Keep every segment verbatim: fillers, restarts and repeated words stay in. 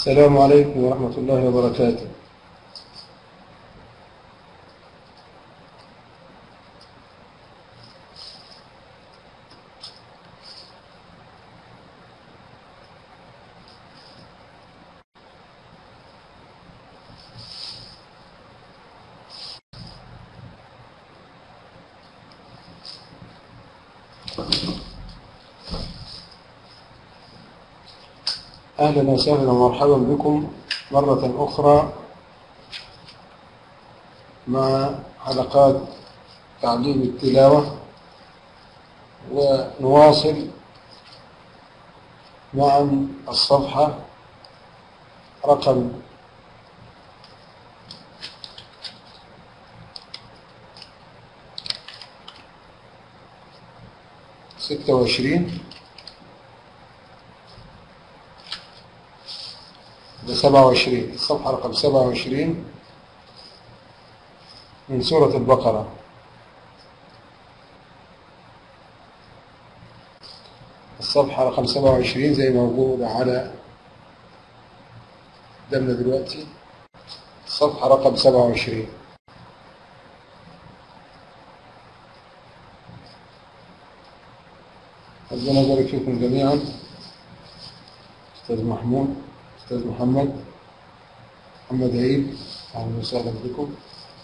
السلام عليكم ورحمة الله وبركاته. أهلا وسهلا ومرحبا بكم مرة أخرى مع حلقات تعليم التلاوة، ونواصل معا الصفحة رقم ستة وعشرين سبعة وعشرين، الصفحة رقم سبعة وعشرين من سورة البقرة. الصفحة رقم سبعة وعشرين زي ما موجودة على قدامنا دلوقتي، الصفحة رقم سبعة وعشرين. ربنا يبارك فيكم جميعا. أستاذ محمود، أستاذ محمد محمد عيد، أهلا وسهلا بكم.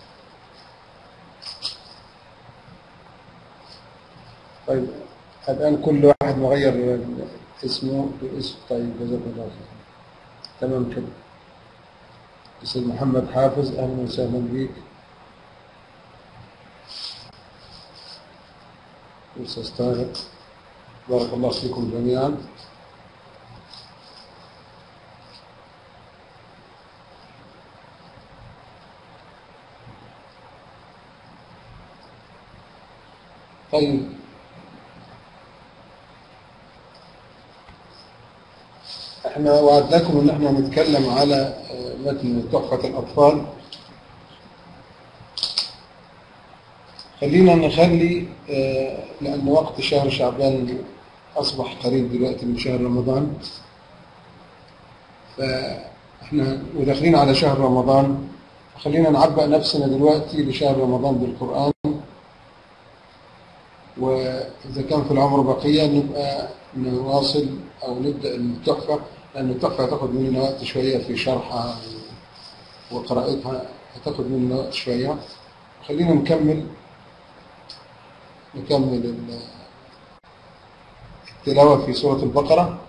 طيب الآن كل واحد مغير اسمه باسم. طيب جزاك الله خير. تمام كده. أستاذ محمد حافظ، أهلا وسهلا بك. أستاذ طارق، بارك الله فيكم جميعا. طيب احنا وعدناكم ان احنا نتكلم على متن تحفة الأطفال. خلينا نخلي لأن وقت شهر شعبان أصبح قريب دلوقتي من شهر رمضان، فاحنا وداخلين على شهر رمضان، خلينا نعبأ نفسنا دلوقتي لشهر رمضان بالقرآن، وإذا كان في العمر بقية نبقى نواصل أو نبدأ التحفة، لأن التحفة هتاخد مننا وقت شوية في شرحها وقراءتها، هتاخد مننا وقت شوية. خلينا نكمل نكمل التلاوة في سورة البقرة،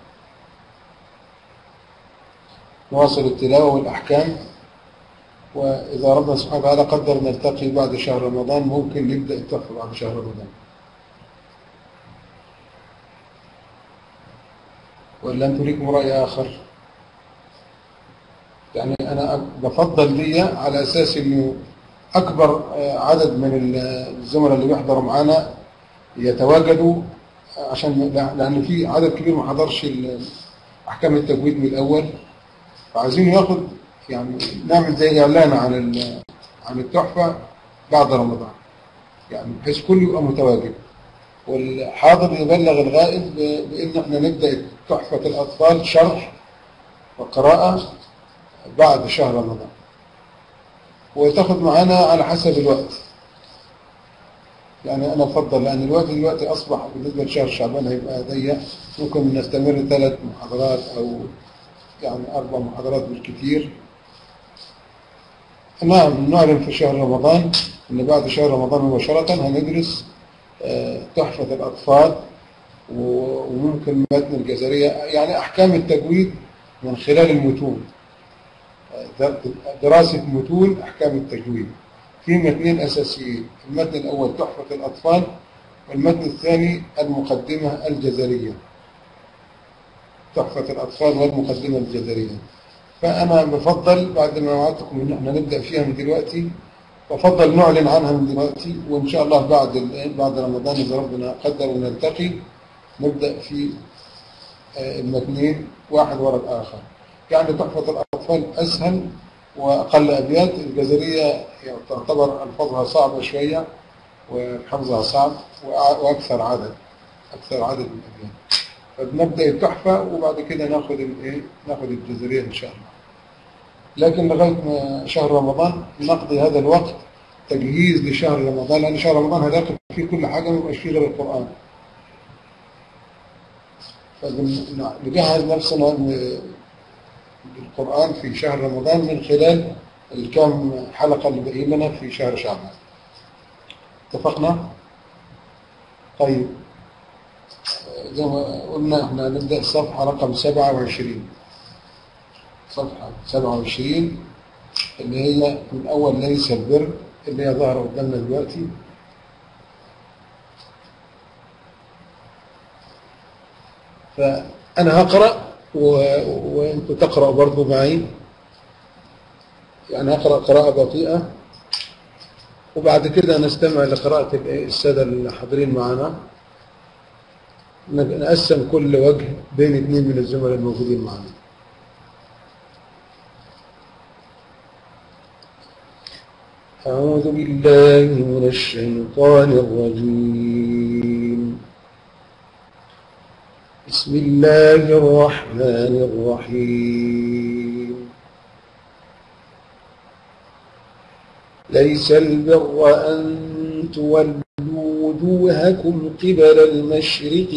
نواصل التلاوة والأحكام، وإذا ربنا سبحانه وتعالى قدر نلتقي بعد شهر رمضان ممكن نبدأ التحفة بعد شهر رمضان، ولا أنتم لكم رأي آخر؟ يعني أنا بفضل لي على أساس أنه أكبر عدد من الزملاء اللي بيحضروا معانا يتواجدوا، عشان لأن في عدد كبير ما حضرش أحكام التجويد من الأول، فعايزين ياخد يعني نعمل زي إعلان عن عن التحفة بعد رمضان، يعني بحيث كله يبقى متواجد، والحاضر يبلغ الغائب بأن احنا نبدأ تحفة الأطفال شرح وقراءة بعد شهر رمضان، وتاخد معانا على حسب الوقت. يعني أنا أفضل، لأن الوقت دلوقتي أصبح بالنسبة لشهر شعبان هيبقى ضيق، ممكن نستمر ثلاث محاضرات أو يعني أربع محاضرات بالكثير. نعم نعلن في شهر رمضان أن بعد شهر رمضان مباشرة هندرس تحفة الأطفال وممكن متن الجزرية، يعني أحكام التجويد من خلال المتون، دراسة متون أحكام التجويد في متنين أساسيين. المتن الأول تحفة الأطفال، والمتن الثاني المقدمة الجزرية. تحفة الأطفال والمقدمة الجزرية. فأنا بفضل بعد ما وعدتكم إن احنا نبدأ فيها من دلوقتي، بفضل نعلن عنها من دلوقتي، وإن شاء الله بعد بعد رمضان إذا ربنا قدر ونلتقي نبدأ في المتنين واحد وراء الآخر. يعني تحفة الأطفال أسهل وأقل أبيات، الجزرية تعتبر ألفاظها صعبة شوية وحفظها صعب وأكثر عدد أكثر عدد من الأبيات. فبنبدأ التحفة وبعد كده ناخد الايه ناخد الجزرية إن شاء الله. لكن لغاية ما شهر رمضان نقضي هذا الوقت تجهيز لشهر رمضان، لأن شهر رمضان هداخل فيه كل حاجة، ما يبقاش فيه غير القرآن. فنجهز نفسنا بالقرآن في شهر رمضان من خلال الكام حلقة اللي باقيين لنا في شهر شعبان. اتفقنا؟ طيب زي ما قلنا احنا هنبدأ الصفحة رقم سبعة وعشرين، صفحة سبعة وعشرين اللي هي من أول ليس البر اللي هي ظاهرة قدامنا دلوقتي. فأنا هقرأ و... وأنتوا تقرأوا برضو معي، يعني هقرأ قراءة بطيئة وبعد كده نستمع لقراءة السادة الحاضرين معنا. نقسم كل وجه بين اثنين من الزملاء الموجودين معنا. أعوذ بالله من الشيطان الرجيم. بسم الله الرحمن الرحيم. ليس البر أن تولوا وجوهكم قبل المشرق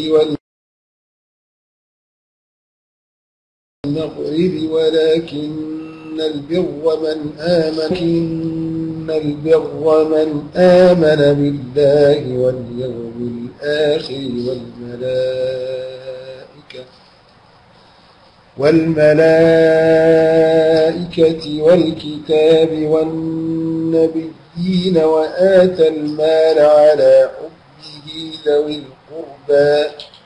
والمغرب ولكن البر من آمن إن البر من آمن بالله واليوم الآخر والملائكة والملائكة والكتاب والنبيين وآتى المال على حبه ذوي القربى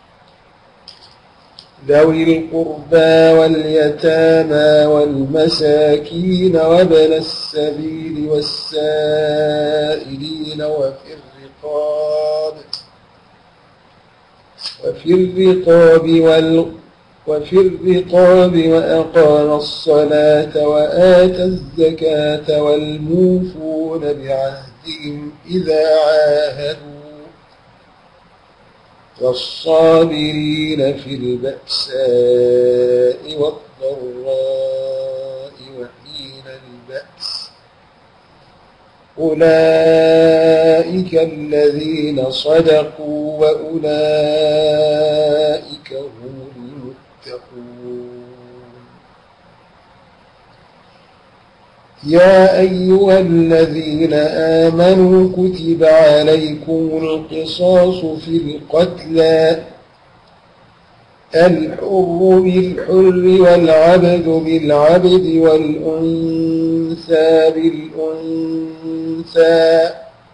ذوي القربى واليتامى والمساكين وابن السبيل والسائلين وفي الرقاب وفي الرقاب وال وفي الرقاب وأقام الصلاة وآتى الزكاة والموفون بعهدهم إذا عاهدوا والصابرين في البأساء والضراء وحين البأس أولئك الذين صدقوا وأولئك هم المتقون. يا أيها الذين آمنوا كتب عليكم القصاص في القتلى الحر بالحر والعبد بالعبد والأنثى بالأنثى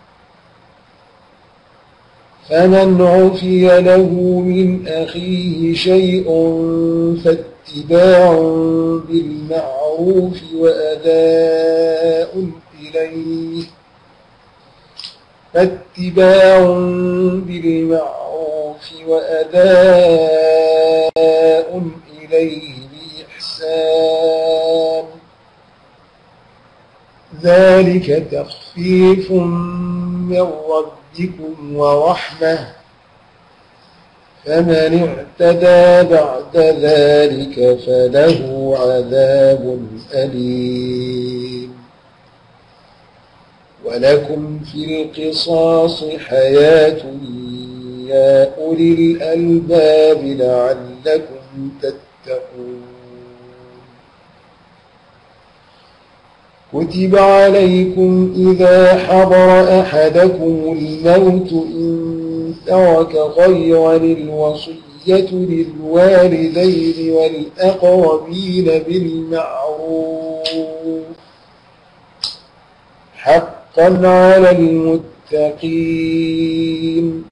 فمن عفي له من أخيه شيء فاتباع بالمعروف وأداء إليه فاتباع بالمعروف وأداء إليه بإحسان ذلك تخفيف من ربكم ورحمة فمن اعتدى بعد ذلك فله عذاب أليم ولكم في القصاص حياة يا أولي الألباب لعلكم تتقون. كتب عليكم إذا حضر أحدكم الموت إن ترك خيرا الوصية للوالدين والأقربين بالمعروف حقا على المتقين.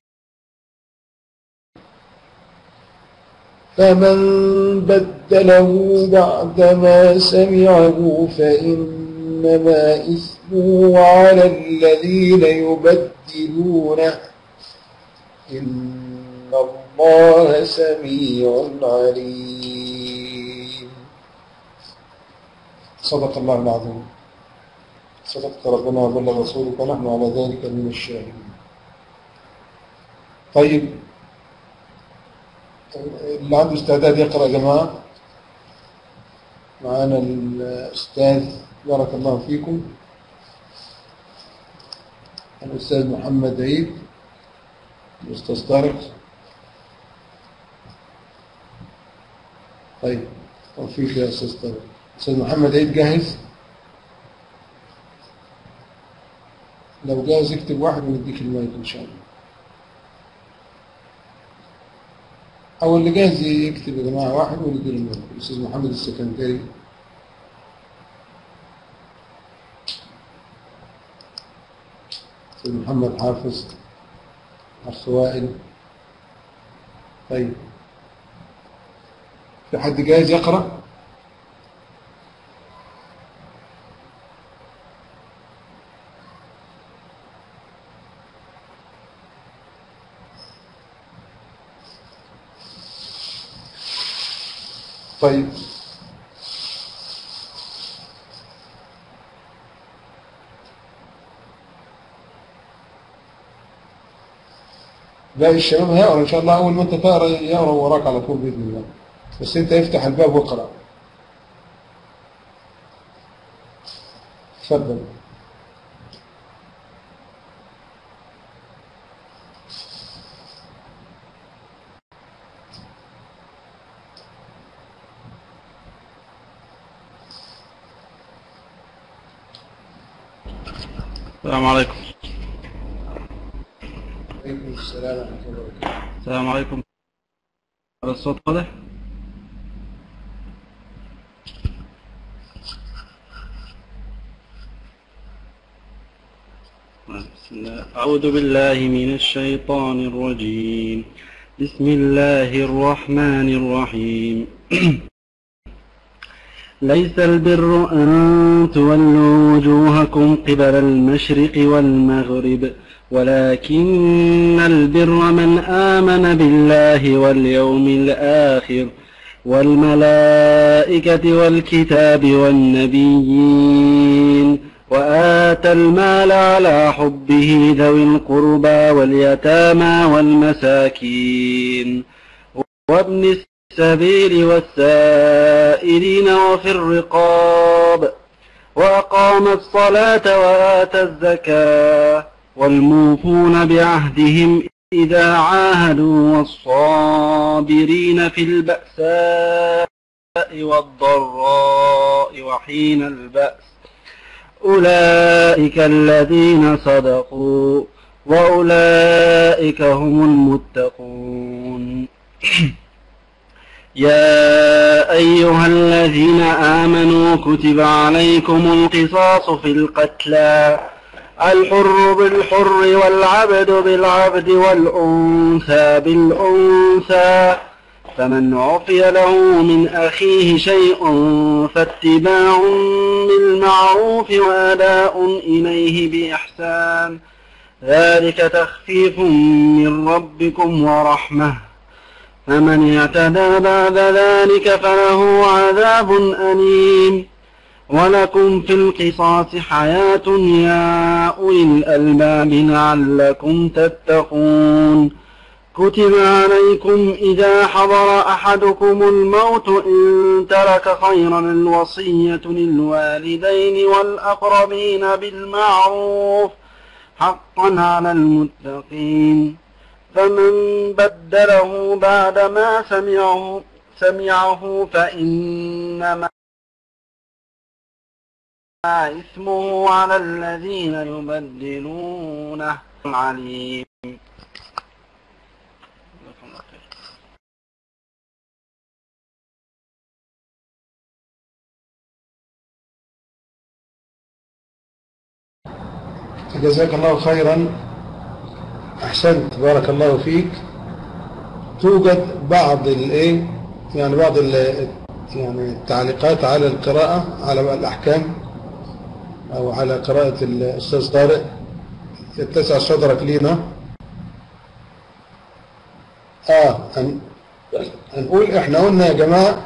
فمن بدله بعدما سمعه فإنما إثمه على الذين يبدلونه إن الله سميع عليم. صدق الله العظيم. صدقت ربنا وبلغ رسولك ونحن على ذلك من الشاهدين. طيب اللي عنده استعداد يقرأ يا جماعة. معانا الأستاذ بارك الله فيكم الأستاذ محمد عيد، الأستاذ طارق. طيب وفيك يا أستاذ طارق. أستاذ محمد عيد جاهز؟ لو جاهز اكتب واحد ونديك المايك إن شاء الله، أو اللي جاهز يكتب يا جماعة واحد ونديله المايك. الأستاذ محمد السكندري. أستاذ محمد حافظ، أخ وائل. طيب في حد جاهز يقرأ؟ طيب باقي الشباب هيقرأ إن شاء الله. أول ما أنت تقرأ يقرأ وراك على طول بإذن الله، بس أنت افتح الباب واقرأ. تفضل. السلام عليكم. وعليكم السلام ورحمة الله وبركاته. السلام عليكم. الصوت واضح؟ بسم الله. أعوذ بالله من الشيطان الرجيم. بسم الله الرحمن الرحيم. ليس البر أن تولوا وجوهكم قبل المشرق والمغرب ولكن البر من آمن بالله واليوم الآخر والملائكة والكتاب والنبيين وآتى المال على حبه ذوي القربى واليتامى والمساكين وابن السبيل والسائلين وفي الرقاب وأقام الصلاة وآتى الزكاة والموفون بعهدهم إذا عاهدوا والصابرين في البأساء والضراء وحين البأس أولئك الذين صدقوا وأولئك هم المتقون. يا أيها الذين آمنوا كتب عليكم القصاص في القتلى الحر بالحر والعبد بالعبد والأنثى بالأنثى فمن عفي له من أخيه شيء فاتباع بالمعروف وأداء إليه بإحسان ذلك تخفيف من ربكم ورحمة فمن اعتدى بعد ذلك فله عذاب أليم ولكم في القصاص حياة يا أولي الألباب لعلكم تتقون. كتب عليكم إذا حضر أحدكم الموت إن ترك خيرا الوصية للوالدين والأقربين بالمعروف حقا على المتقين فمن بدله بعدما سمعه, سمعه فإنما إثمه على الذين يبدلونه عليم. جزاك الله خيرا، أحسنت، بارك الله فيك. توجد بعض الايه يعني بعض يعني التعليقات على القراءة على الأحكام أو على قراءة الأستاذ طارق. يتسع صدرك لينا. آه أن نقول إحنا قلنا يا جماعة.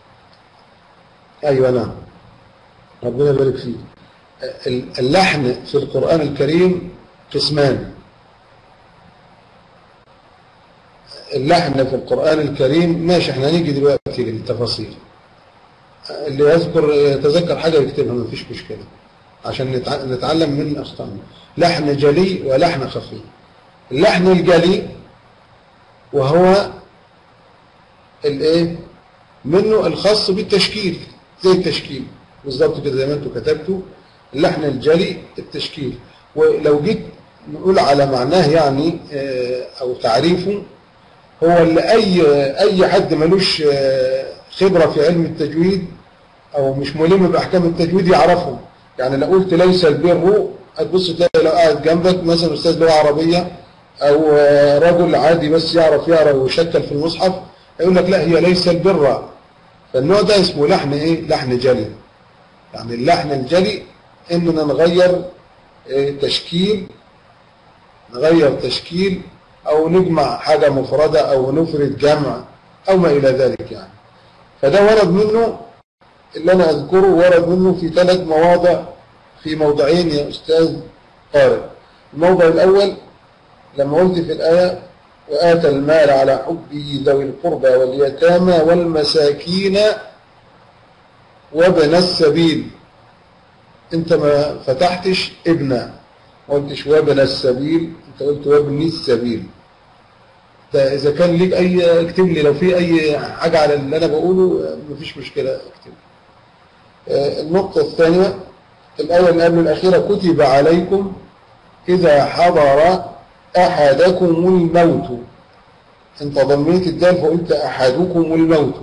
أيوة نعم، ربنا يبارك فيك. اللحن في القرآن الكريم قسمان. اللحن في القرآن الكريم ماشي، احنا هنيجي دلوقتي للتفاصيل. اللي يذكر يتذكر حاجة يكتبها ما فيش مشكلة عشان نتعلم من أخطائنا. لحن جلي ولحن خفي. اللحن الجلي وهو الايه منه الخاص بالتشكيل، زي التشكيل بالضبط كده زي ما انتم كتبتوا. اللحن الجلي التشكيل. ولو جيت نقول على معناه يعني او تعريفه، هو اللي اي اي حد ملوش خبرة في علم التجويد او مش ملم باحكام التجويد يعرفه. يعني لو قلت ليس البر، هتبص تلاقي لو قاعد جنبك مثلا استاذ لغة عربية او رجل عادي بس يعرف يقرا ويشكل في المصحف، يقول لك لا هي ليس البر. فالنوع ده اسمه لحن ايه؟ لحن جلي. يعني اللحن الجلي اننا نغير إيه تشكيل، نغير تشكيل او نجمع حاجة مفردة او نفرد جمع او ما الى ذلك يعني. فده ورد منه اللي انا اذكره، ورد منه في ثلاث مواضع، في موضعين يا استاذ طارق. الموضع الاول لما قلت في الآية وآتى المال على حبه ذوي القربى واليتامى والمساكين وابن السبيل. انت ما فتحتش ابن، ما قلتش وابن السبيل، انت قلت وابن السبيل. اذا كان ليك اي اكتب لي، لو في اي حاجة على اللي انا بقوله مفيش مشكلة اكتب. النقطة الثانية الآية اللي قبل الأخيرة كتب عليكم إذا حضر أحدكم الموت. انت ضميت الدال فقلت أحدكم الموت،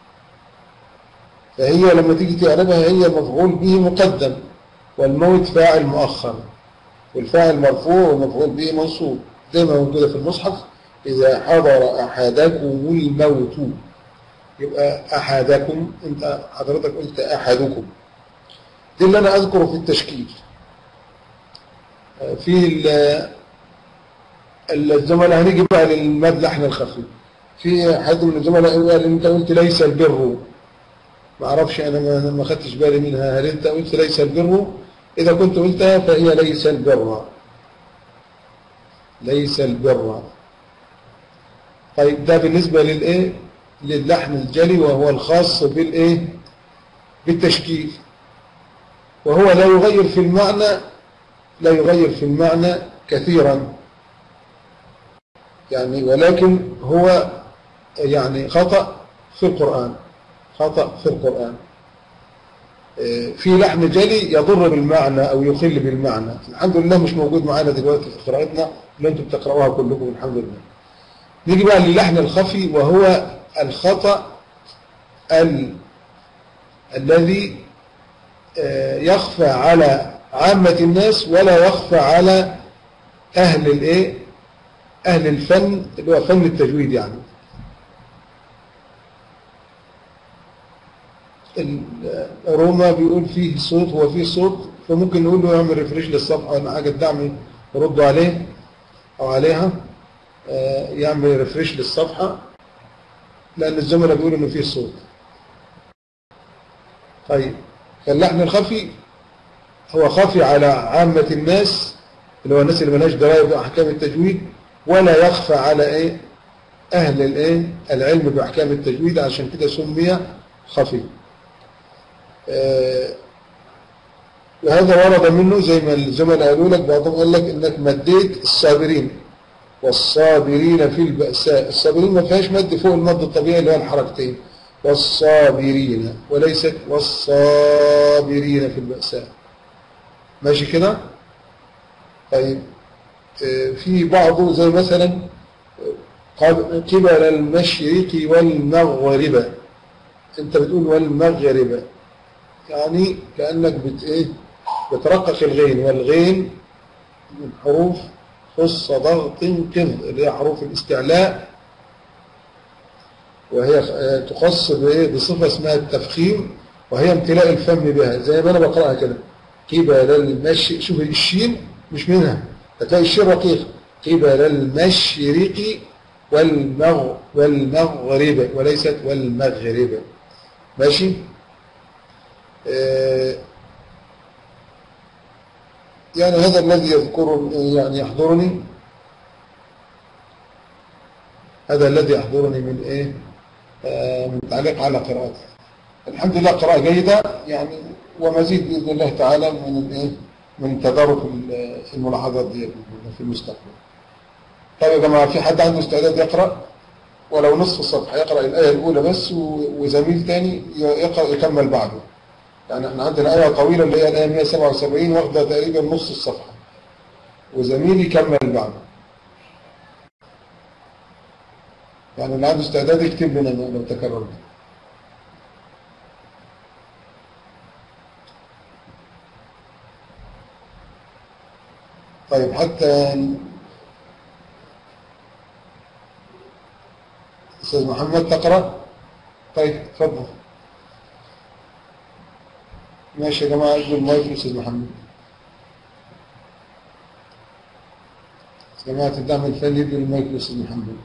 فهي لما تيجي تعرفها هي مفعول به مقدم والموت فاعل مؤخر، والفاعل مرفوع والمفعول به منصوب زي ما موجودة في المصحف. إذا حضر أحدكم الموت يبقى أحدكم، انت حضرتك قلت أحدكم. دي اللي أنا أذكره في التشكيل. في الزملاء هنيجي بقى للمد لحن الخفي. في حد من الزملاء قال انت قلت ليس البر، ما اعرفش انا ما خدتش بالي منها. هل انت قلت ليس البر؟ اذا كنت قلتها فهي ليس البر، ليس البر. طيب ده بالنسبة للايه؟ للحن الجلي وهو الخاص بالايه؟ بالتشكيل، وهو لا يغير في المعنى، لا يغير في المعنى كثيرا يعني، ولكن هو يعني خطأ في القرآن، خطأ في القرآن. في لحن جلي يضر بالمعنى أو يخل بالمعنى، الحمد لله مش موجود معانا دلوقتي في قراءتنا اللي أنتم بتقرأوها كلكم الحمد لله. نيجي بقى للحن الخفي، وهو الخطأ ال... الذي يخفى على عامة الناس ولا يخفى على أهل الإيه؟ أهل الفن اللي هو فن التجويد. يعني روما بيقول فيه صوت، هو فيه صوت، فممكن نقول له يعمل ريفريش للصفحة ولا حاجة الدعم يردوا عليه أو عليها، يعمل ريفريش للصفحة لأن الزملاء بيقولوا إنه فيه صوت. طيب فاللحن الخفي هو خفي على عامة الناس اللي هو الناس اللي مالهاش دراية بأحكام التجويد، ولا يخفى على إيه؟ أهل الإيه؟ العلم بأحكام التجويد، عشان كده سمي خفي. آه وهذا ورد منه زي ما الزملاء قالوا لك، بعضهم قال لك إنك مديت الصابرين والصابرين في البأساء. الصابرين ما فيهاش مد فوق المد الطبيعي اللي هو الحركتين، والصابرين، وليست والصابرين في البأساء. ماشي كده؟ طيب في بعضه زي مثلا قبل المشرق والمغرب، انت بتقول والمغرب، يعني كأنك بت ايه بترقق الغين، والغين من حروف خص ضغط قض اللي هي حروف الاستعلاء، وهي تخص بصفة اسمها التفخيم، وهي امتلاء الفم بها زي ما انا بقرأها كده. قبل المشرق، شوف الشين مش منها، هتلاقي الشين رقيق. قبل المشرق والمغ والمغرب وليست والمغرب. ماشي؟ آه يعني هذا الذي يذكر يعني يحضرني. هذا الذي يحضرني من إيه آه من تعليق على قراءته. الحمد لله قراءة جيدة يعني، ومزيد بإذن الله تعالى من الإيه من تدارك الملاحظات دي في المستقبل. طيب يا جماعة، في حد عنده استعداد يقرأ ولو نصف الصفحة؟ يقرأ الآية الأولى بس، وزميل تاني يقرأ يكمل بعده. يعني احنا عندنا آية طويلة اللي هي الآية مئة وسبعة وسبعين واخدة تقريبا نص الصفحة، وزميل يكمل بعده. يعني اللي عنده استعداد يكتب لنا لو تكرر. طيب حتى أستاذ محمد تقرأ؟ طيب تفضل. ماشي يا جماعة، ادوا المايك لأستاذ محمد. جماعة الدعم الفني ادوا المايك لأستاذ محمد.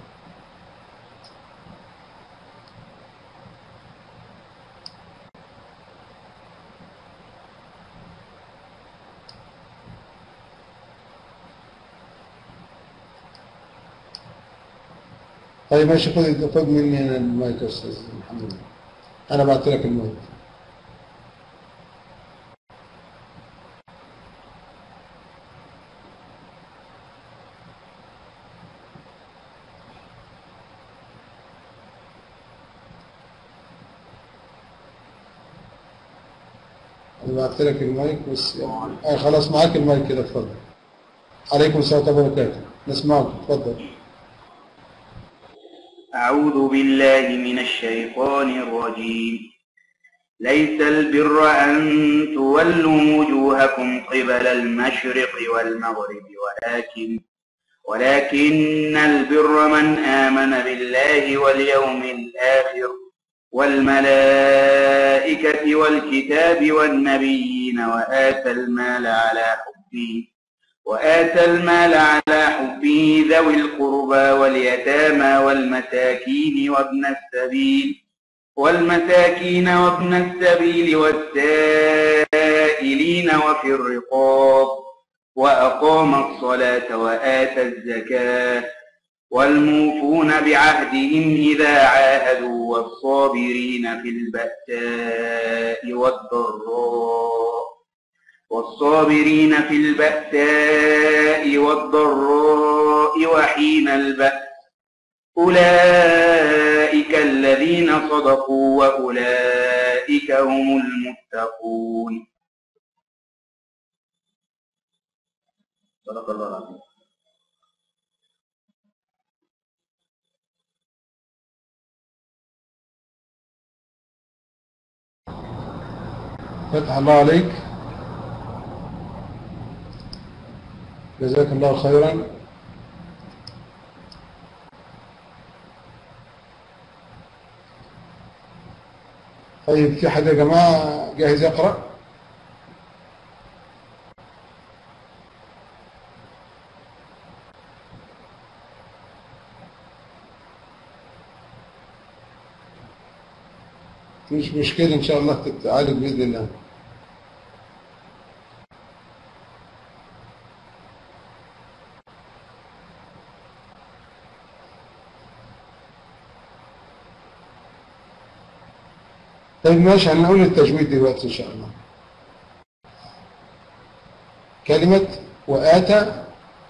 طيب ماشي، خذ خذ مني أنا المايك يا أستاذ محمد، أنا بعت لك المايك. أنا بعت لك المايك بس يعني. آه خلاص معاك المايك كده، اتفضل. عليكم السلام ورحمة الله وبركاته، نسمعك، اتفضل. أعوذ بالله من الشيطان الرجيم. ليس البر أن تولوا وجوهكم قبل المشرق والمغرب ولكن ولكن البر من آمن بالله واليوم الآخر والملائكة والكتاب والنبيين وآتى المال على حبه وآتى المال على حبه ذوي القربى واليتامى والمساكين وابن السبيل والمساكين وابن السبيل والسائلين وفي الرقاب وأقام الصلاة وآتى الزكاة والموفون بعهدهم إذا عاهدوا والصابرين في البأساء والضراء والصابرين في البأساء والضراء وحين البأس أولئك الذين صدقوا وأولئك هم المتقون. صدق الله العظيم. فتح الله عليك، جزاك الله خيرا. طيب في حد يا جماعة جاهز يقرأ؟ مش مشكلة، إن شاء الله تتعالج بإذن الله. طيب ماشي، هنقول التجويد دلوقتي إن شاء الله. كلمة وآتى،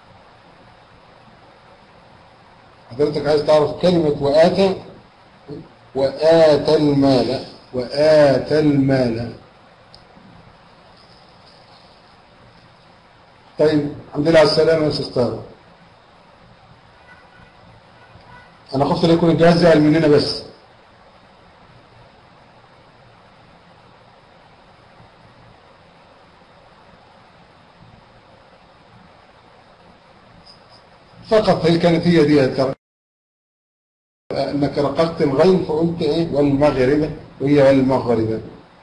حضرتك عايز تعرف كلمة وآتى؟ وآتى المال، وآتى المال. طيب الحمد لله على السلامة يا أستاذ طارق. أنا خفت لا يكون الجهاز زعل مننا بس. فقط هي كانت هي دي ترى، انك رققت الغين فقلت ايه والمغربة، وهي والمغربة.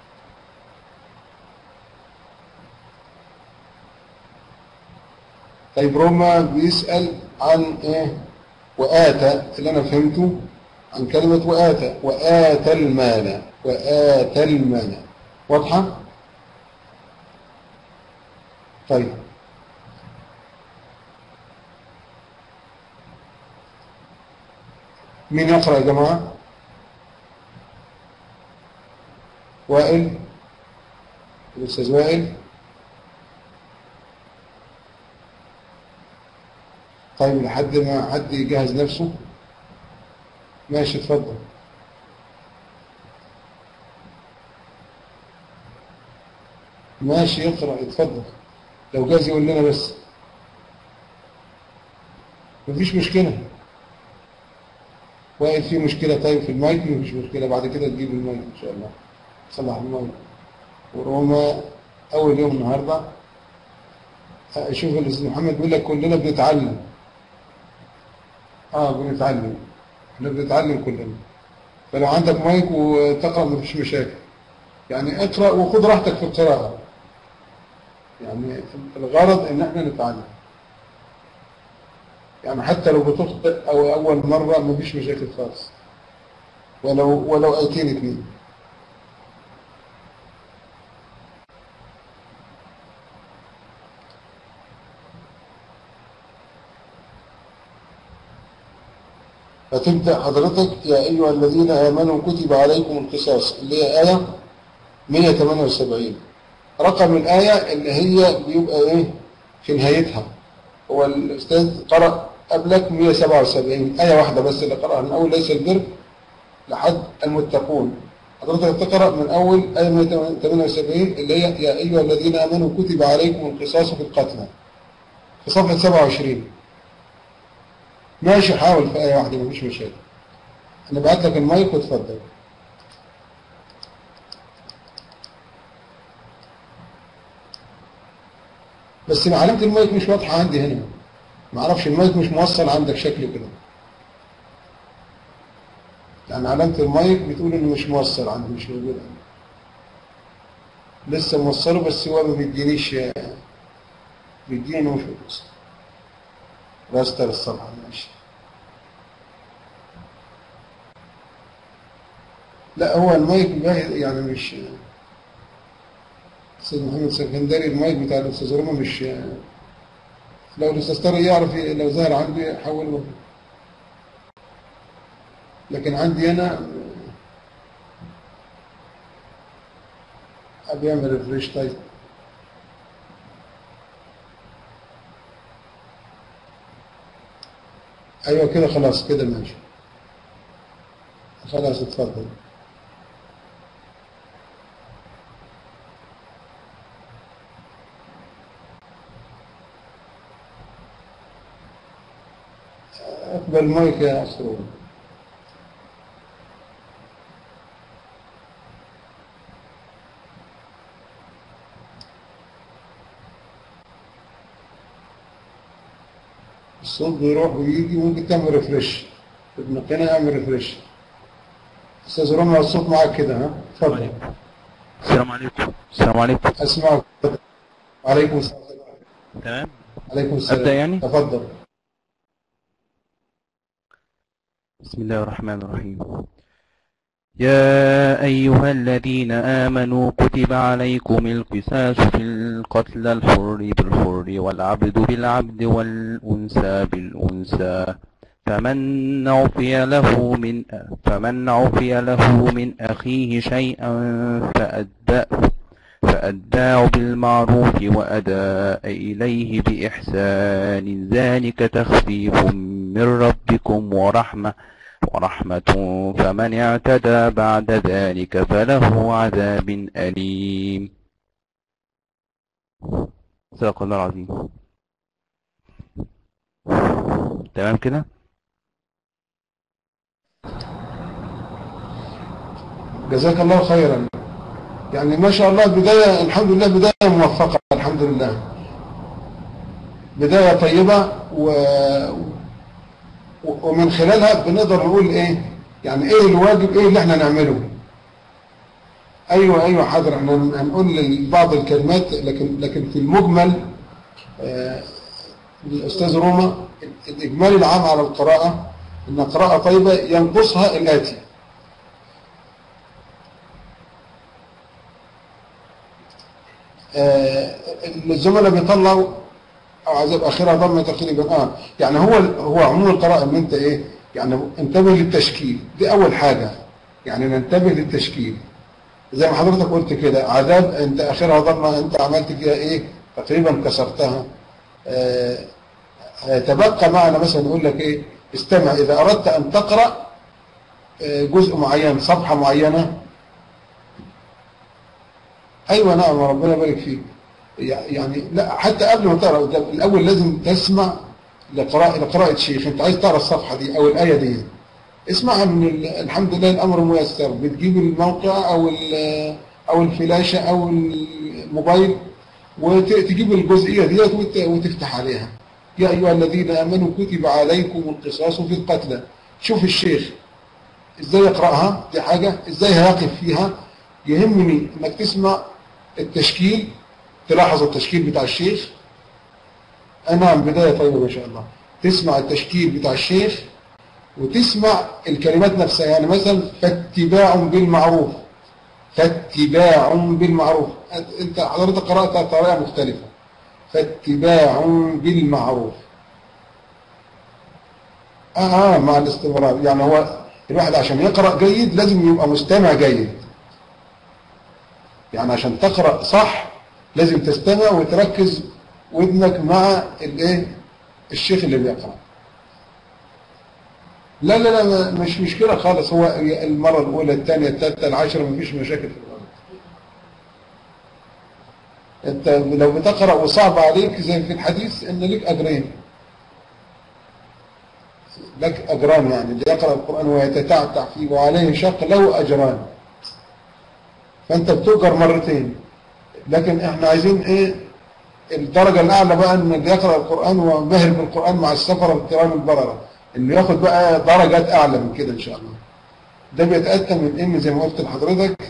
طيب روما بيسأل عن ايه وآتى، اللي انا فهمته عن كلمة وآتى، وآتى المال، وآتى المال، واضحة؟ طيب مين يقرأ يا جماعة؟ وائل، الأستاذ وائل. طيب لحد ما حد يجهز نفسه. ماشي اتفضل. ماشي يقرأ اتفضل، لو جاز يقول لنا بس. مفيش مشكلة. وائل في مشكلة طيب في المايك؟ مفيش مشكلة، بعد كده تجيب المايك إن شاء الله، تصلح المايك. وروما أول يوم النهاردة. شوف الأستاذ محمد بيقول لك كلنا بنتعلم. اه بنتعلم، احنا بنتعلم كلنا. فلو عندك مايك وتقرأ مفيش مشاكل، يعني اقرأ وخذ راحتك في القراءة، يعني الغرض ان احنا نتعلم، يعني حتى لو بتخطئ او اول مرة مفيش مشاكل خالص، ولو ولو ايتين اتنين. فتبدأ حضرتك يا أيها الذين آمنوا كتب عليكم القصاص، اللي هي آية مئة وثمانية وسبعين. رقم الآية اللي هي بيبقى إيه في نهايتها. هو الأستاذ قرأ قبلك مئة وسبعة وسبعين، آية واحدة بس اللي قرأها من أول ليس البر لحد المتقون. حضرتك تقرأ من أول آية مئة وثمانية وسبعين اللي هي يا أيها الذين آمنوا كتب عليكم القصاص في القتلى، في صفحة سبعة وعشرين. ماشي حاول في آية واحدة مفيش مشاكل. أنا بعت لك المايك وتفضل. بس علامة المايك مش واضحة عندي هنا، ما اعرفش المايك مش موصل عندك شكله كده، يعني علامة المايك بتقول انه مش موصل عندي، مش موجود عندي. لسه موصله بس هو ما بيدينيش، بيديني انه مش موصل. راستر الصفحة ماشي. لا هو المايك يعني مش، استاذ محمد سكندري المايك بتاع الاستاذ رمى مش، لو الاستاذ طارق يعرف لو ظهر عنده يحوله، لكن عندي انا ابي اعمل ريفريش. طيب ايوه كده خلاص كده ماشي، خلاص اتفضل. اقبل المايك يا أسرور. الصوت بيروح ويجي، ممكن تعمل ريفريش، ابن قنا اعمل ريفريش. استاذ رمى الصوت معاك كده، ها اتفضل. السلام عليكم. السلام عليكم. اسمعك. عليكم السلام. تمام. عليكم السلام. أبدأ يعني؟ تفضل. بسم الله الرحمن الرحيم. يا أيها الذين آمنوا كتب عليكم القصاص في القتلى، الحر بالحر والعبد بالعبد والأنثى بالأنثى، فمن عفي له من فمن عفي له من أخيه شيئا فأتبعه فأتباع بالمعروف وأداء إليه بإحسان، ذلك تخفيف من ربكم ورحمة ورحمة فمن اعتدى بعد ذلك فله عذاب أليم. صدق الله العظيم. تمام كده؟ جزاك الله خيرا. يعني ما شاء الله البداية الحمد لله بداية موفقة، الحمد لله بداية طيبة، و... ومن خلالها بنقدر نقول ايه يعني ايه الواجب، ايه اللي احنا نعمله. ايوه ايوه حاضر، احنا هنقول بعض الكلمات، لكن لكن في المجمل آه الاستاذ روما الاجمالي العام على القراءة ان قراءة طيبة ينقصها الاتي: آه الزملاء بيطلعوا او عذاب اخرها ضمه تقريبا. اه يعني هو هو عموم القراءه ان انت ايه يعني انتبه للتشكيل، دي أول حاجة، يعني ننتبه للتشكيل. زي ما حضرتك قلت كده، عذاب انت آخرها ضمة، انت عملت فيها ايه؟ تقريبا كسرتها. آه تبقى معنا مثلا نقول لك ايه؟ استمع إذا أردت أن تقرأ جزء معين، صفحة معينة. أيوة نعم، ربنا يبارك فيك. يعني لا، حتى قبل ما تقرأ الأول لازم تسمع لقراءة لقراءة شيخ. أنت عايز تقرأ الصفحة دي أو الآية دي، اسمعها من الحمد لله الأمر ميسر. بتجيب الموقع أو أو الفلاشة أو الموبايل وتجيب الجزئية ديت وتفتح عليها. يا أيها الذين آمنوا كتب عليكم القصاص في القتلى. شوف الشيخ ازاي يقرأها، دي حاجة. ازاي هيقف فيها، يهمني انك تسمع التشكيل، تلاحظ التشكيل بتاع الشيخ. نعم، بداية طيبة ما شاء الله. تسمع التشكيل بتاع الشيخ وتسمع الكلمات نفسها. يعني مثلا فاتباع بالمعروف، فاتباع بالمعروف، انت حضرتك قرأتها بطريقة مختلفة. فاتباع بالمعروف. آه, اه مع الاستمرار. يعني هو الواحد عشان يقرأ جيد لازم يبقى مستمع جيد. يعني عشان تقرأ صح لازم تستمع وتركز ودنك مع الايه الشيخ اللي بيقرأ. لا لا لا مش مشكلة خالص. هو المرة الأولى الثانية الثالثة العاشرة مفيش مشاكل في الأرض. انت لو بتقرأ وصعب عليك زي في الحديث ان لك أجرين، لك أجران. يعني اللي يقرأ القرآن ويتتعتع فيه وعليه شق له أجران، فأنت بتؤجر مرتين. لكن احنا عايزين ايه الدرجة الأعلى بقى، ان اللي يقرأ القرآن وماهر بالقرآن مع السفر الكرام البررة، اللي ياخد بقى درجات أعلى من كده إن شاء الله. ده بيتأتى من إن زي ما قلت لحضرتك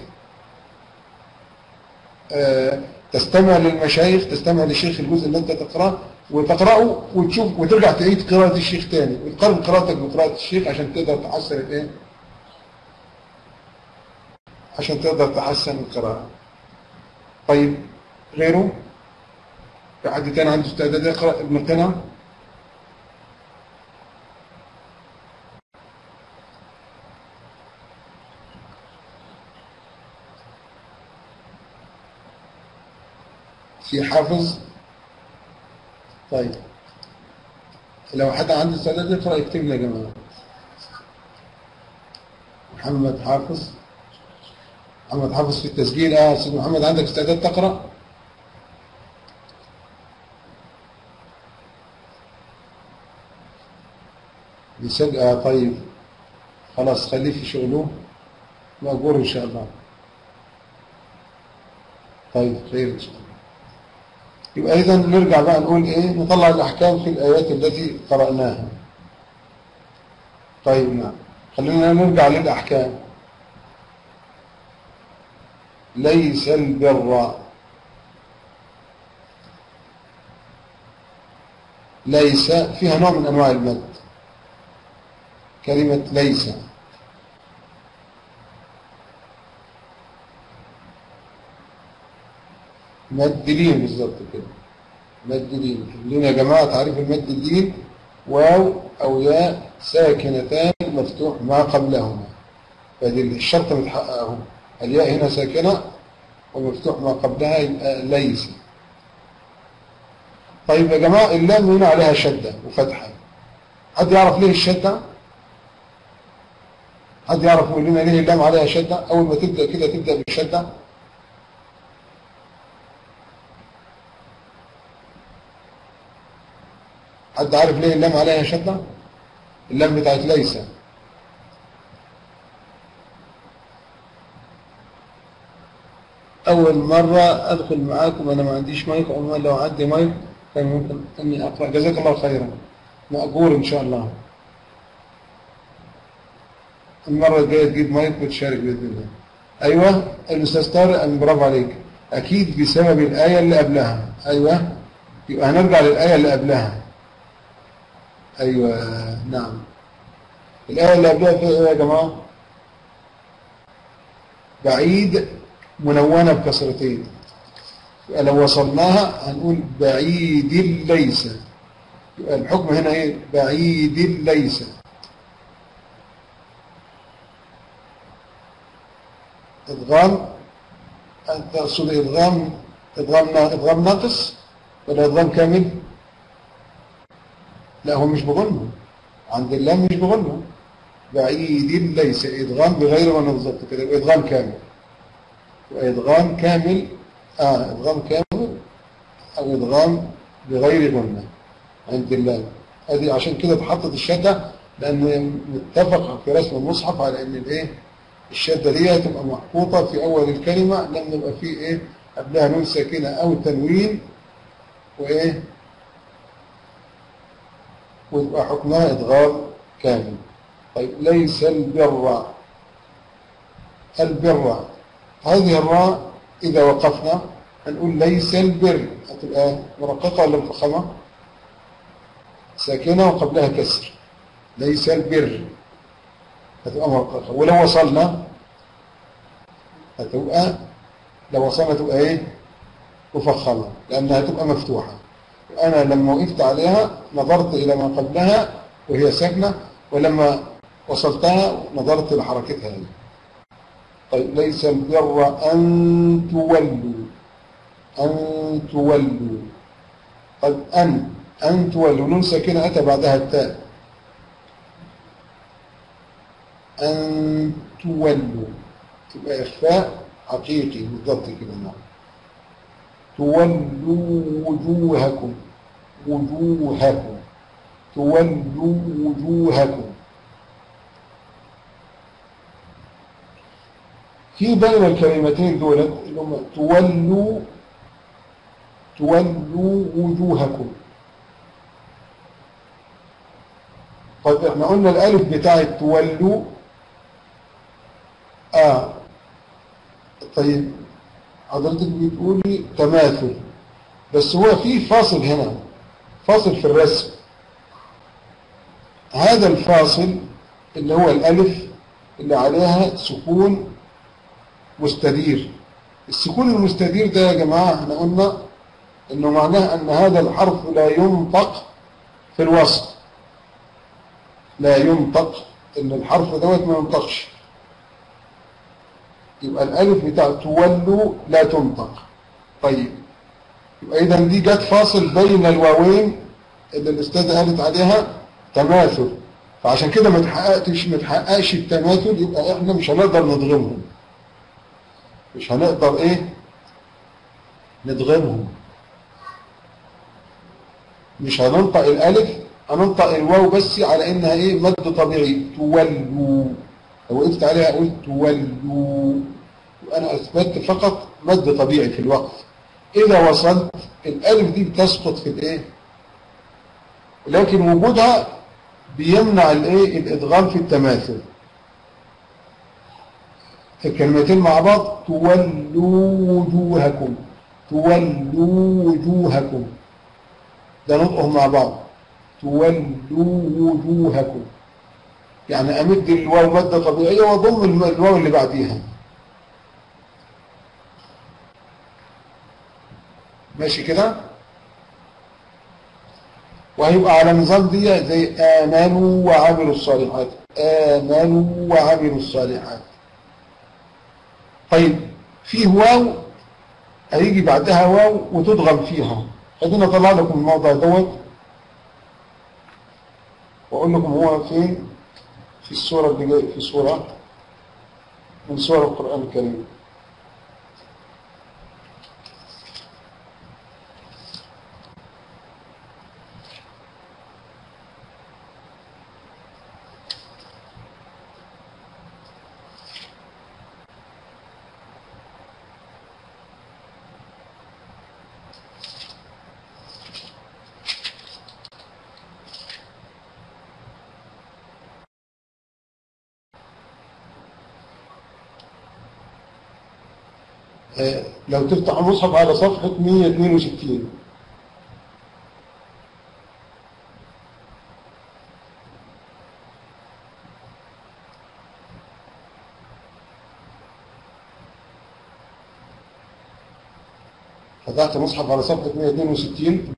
آه تستمع للمشايخ، تستمع للشيخ الجزء اللي أنت تقرأه وتقرأه وتشوف وترجع تعيد قراءة الشيخ تاني وتقارن قراءتك بقراءة الشيخ عشان تقدر تحسن الإيه؟ عشان تقدر تحسن القراءة. طيب غيره؟ في حد تاني عنده استعداد يقرأ ابن قنا؟ في حافظ؟ طيب لو حد عنده استعداد يقرأ يكتب لي يا جماعة. محمد حافظ، محمد حافظ في التسجيل. اه سيد محمد عندك استعداد تقرأ؟ يسجل. آه طيب خلاص خليه في شغله مأجور إن شاء الله. طيب خير إن شاء الله. يبقى إذا نرجع بقى نقول إيه، نطلع الأحكام في الآيات التي قرأناها. طيب نعم، خلينا نرجع للأحكام. ليس البر، ليس فيها نوع من أنواع المد. كلمة ليس مد لين بالظبط كده، مد لين. لين يا جماعة تعريف المد اللين واو أو ياء ساكنتان مفتوح ما قبلهما، فدي الشرط متحقق اهو. الياء هنا ساكنة ومفتوح ما قبلها يبقى ليس. طيب يا جماعة اللام هنا عليها شدة وفتحة، حد يعرف ليه الشدة؟ حد يعرف يقول لنا ليه اللام عليها شدة؟ أول ما تبدأ كده تبدأ بالشدة. حد عارف ليه اللام عليها شدة؟ اللام بتاعت ليس. أول مرة أدخل معاكم أنا ما عنديش مايك، أو لو عندي مايك كان ممكن أني أقرأ. جزاك الله خيرا، مأجور إن شاء الله. المرة الجاية تجيب مايك وتشارك بإذن الله. أيوة الأستاذ طارق برافو عليك، أكيد بسبب الآية اللي قبلها. أيوة يبقى هنرجع للآية اللي قبلها. أيوة نعم، الآية اللي قبلها فيها إيه يا جماعة؟ بعيد منونة بكسرتين، يبقى لو وصلناها هنقول بعيد ليس. يبقى الحكم هنا إيه؟ بعيد ليس. إدغام، أنت تقصد إدغام إدغام إدغام ناقص ولا إدغام كامل؟ لا هو مش بغنه، عند الله مش بغنه، بعيد ليس إدغام بغير ما بالظبط كده، يبقى إدغام كامل، يبقى إدغام كامل آه إدغام كامل أو إدغام بغير غنة عند الله. هذه عشان كده اتحطت الشدة، لأن متفق في رسم المصحف على إن الإيه الشدة دي هتبقى محطوطة في أول الكلمة، لم يبقى فيه إيه قبلها نون ساكنة أو تنوين وإيه ويبقى حكمها إدغام كامل. طيب ليس البر، البر هذه الراء إذا وقفنا هنقول ليس البر، هتبقى مرققة ولا مفخمة؟ ساكنة وقبلها كسر، ليس البر هتبقى مرققة. ولو وصلنا هتبقى لو وصلنا تبقى ايه مفخمة، لأنها هتبقى مفتوحة. أنا لما وقفت عليها نظرت إلى ما قبلها وهي ساكنة، ولما وصلتها نظرت لحركتها هذه. طيب ليس البر أن تولوا، أن تولوا. طيب أن أن تولوا نون ساكنة أتى بعدها التاء، أن تولوا تبقى إخفاء حقيقي بالضبط كده. نعم تولوا وجوهكم، وجوهكم تولوا وجوهكم. في بين الكلمتين دولت اللي هم تولوا تولوا وجوهكم. طيب احنا قلنا الالف بتاعت تولوا اه طيب حضرتك بتقولي تماثل، بس هو في فاصل هنا، فاصل في الرسم. هذا الفاصل اللي هو الالف اللي عليها سكون مستدير. السكون المستدير ده يا جماعة احنا قلنا انه معناه ان هذا الحرف لا ينطق في الوصل، لا ينطق، ان الحرف دوت ما ينطقش. يبقى الالف بتاع تولوا لا تنطق. طيب يبقى اذا دي جت فاصل بين الواوين اللي الاستاذه قالت عليها تماثل، فعشان كده ما تحققش ما تحققش التماثل، يبقى احنا مش هنقدر نضغمهم، مش هنقدر ايه ندغمهم، مش هننطق الالف، هننطق الواو بس على انها ايه مد طبيعي. تولوا لو وقفت عليها اقول تولوا، وانا اثبتت فقط مد طبيعي في الوقف. اذا وصلت الالف دي بتسقط في الايه، لكن وجودها بيمنع الايه الادغام في التماثل. الكلمتين مع بعض تولوا وجوهكم، تولوا وجوهكم، ده نطقهم مع بعض تولوا وجوهكم، يعني امد الواو ماده طبيعيه واضم الواو اللي بعديها. ماشي كده؟ وهيبقى على نظام دي زي آمنوا وعملوا الصالحات، آمنوا وعملوا الصالحات. طيب فيه واو هيجي بعدها واو وتضغم فيها. خلينا اطلع لكم الموضوع دوت واقول لكم هو فين في السوره اللي جايه، في سوره من سور القران الكريم. لو تفتح المصحف على صفحة مية واثنين وستين فتحت المصحف على صفحة مية واثنين وستين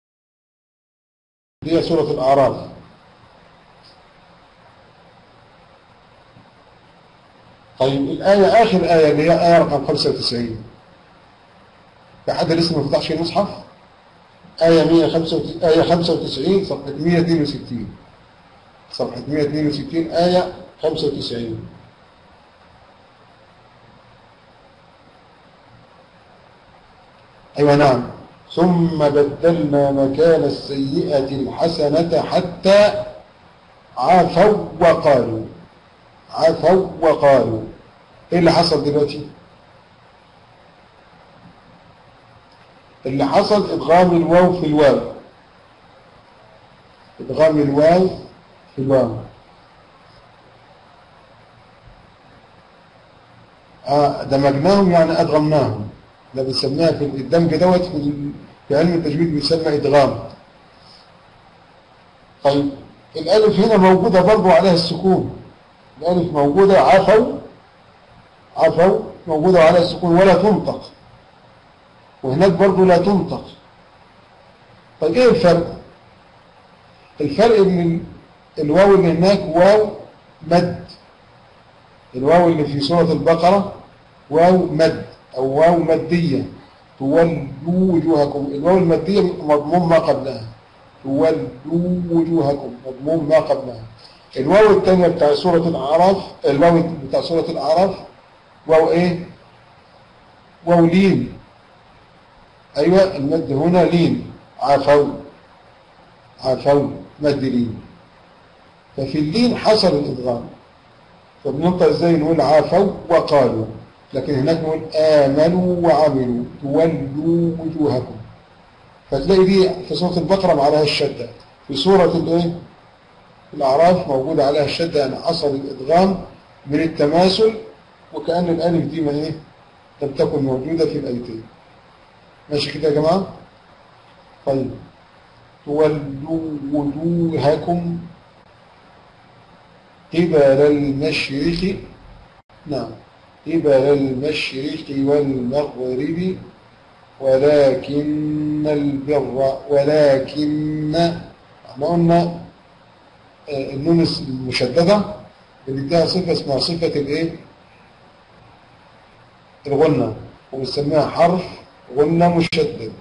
دي هي سورة الأعراف. طيب الآية آخر آية اللي هي آية رقم خمسة وتسعين، في حد لسه ما فتحش المصحف؟ آية مية وخمسة وتسعين، آية خمسة وتسعين صفحة مية واثنين وستين، صفحة مية واثنين وستين آية خمسة وتسعين. أيوة نعم. ثم بدلنا مكان السيئة الحسنة حتى عفوا وقالوا. عفوا وقالوا. إيه اللي حصل دلوقتي؟ اللي حصل إدغام الواو في الواو. إدغام الواو في الواو. آه دمجناهم يعني أدغمناهم. ده بنسميها في الدمج دوت في علم التجويد بيسمى إدغام. طيب الألف هنا موجودة برضو عليها السكون. الألف موجودة عفوا عفوا موجودة عليها السكون ولا تنطق، وهناك برضو لا تنطق. طيب ايه الفرق؟ الفرق ان الواو اللي هناك واو مد، الواو اللي في سورة البقرة واو مد او واو مدية، تولوا وجوهكم. الواو المدية مضمون ما قبلها، تولوا وجوهكم مضمون ما قبلها. الواو الثانية بتاع سورة الأعراف، الواو بتاع سورة الأعراف واو ايه؟ واو لين. ايوه المد هنا لين. عفوا عفوا مد لين. ففي اللين حصل الادغام. فبننطق ازاي؟ نقول عفوا وقالوا، لكن هناك نقول امنوا وعملوا تولوا وجوهكم. فتلاقي دي في سوره البقره مع عليها الشده، في سوره الايه؟ الاعراف موجوده عليها الشده، يعني حصل الادغام من التماثل، وكأن الالف دي ما ايه؟ لم تكن موجوده في الايتين. ماشي كده يا جماعة؟ طيب تولوا وجوهكم قبل المشرق، نعم قبل المشرق والمغرب ولكن البر، ولكن احنا قلنا النون المشددة اللي اداها صفة اسمها صفة الايه؟ الغنة، وبنسميها حرف غنة مشدد،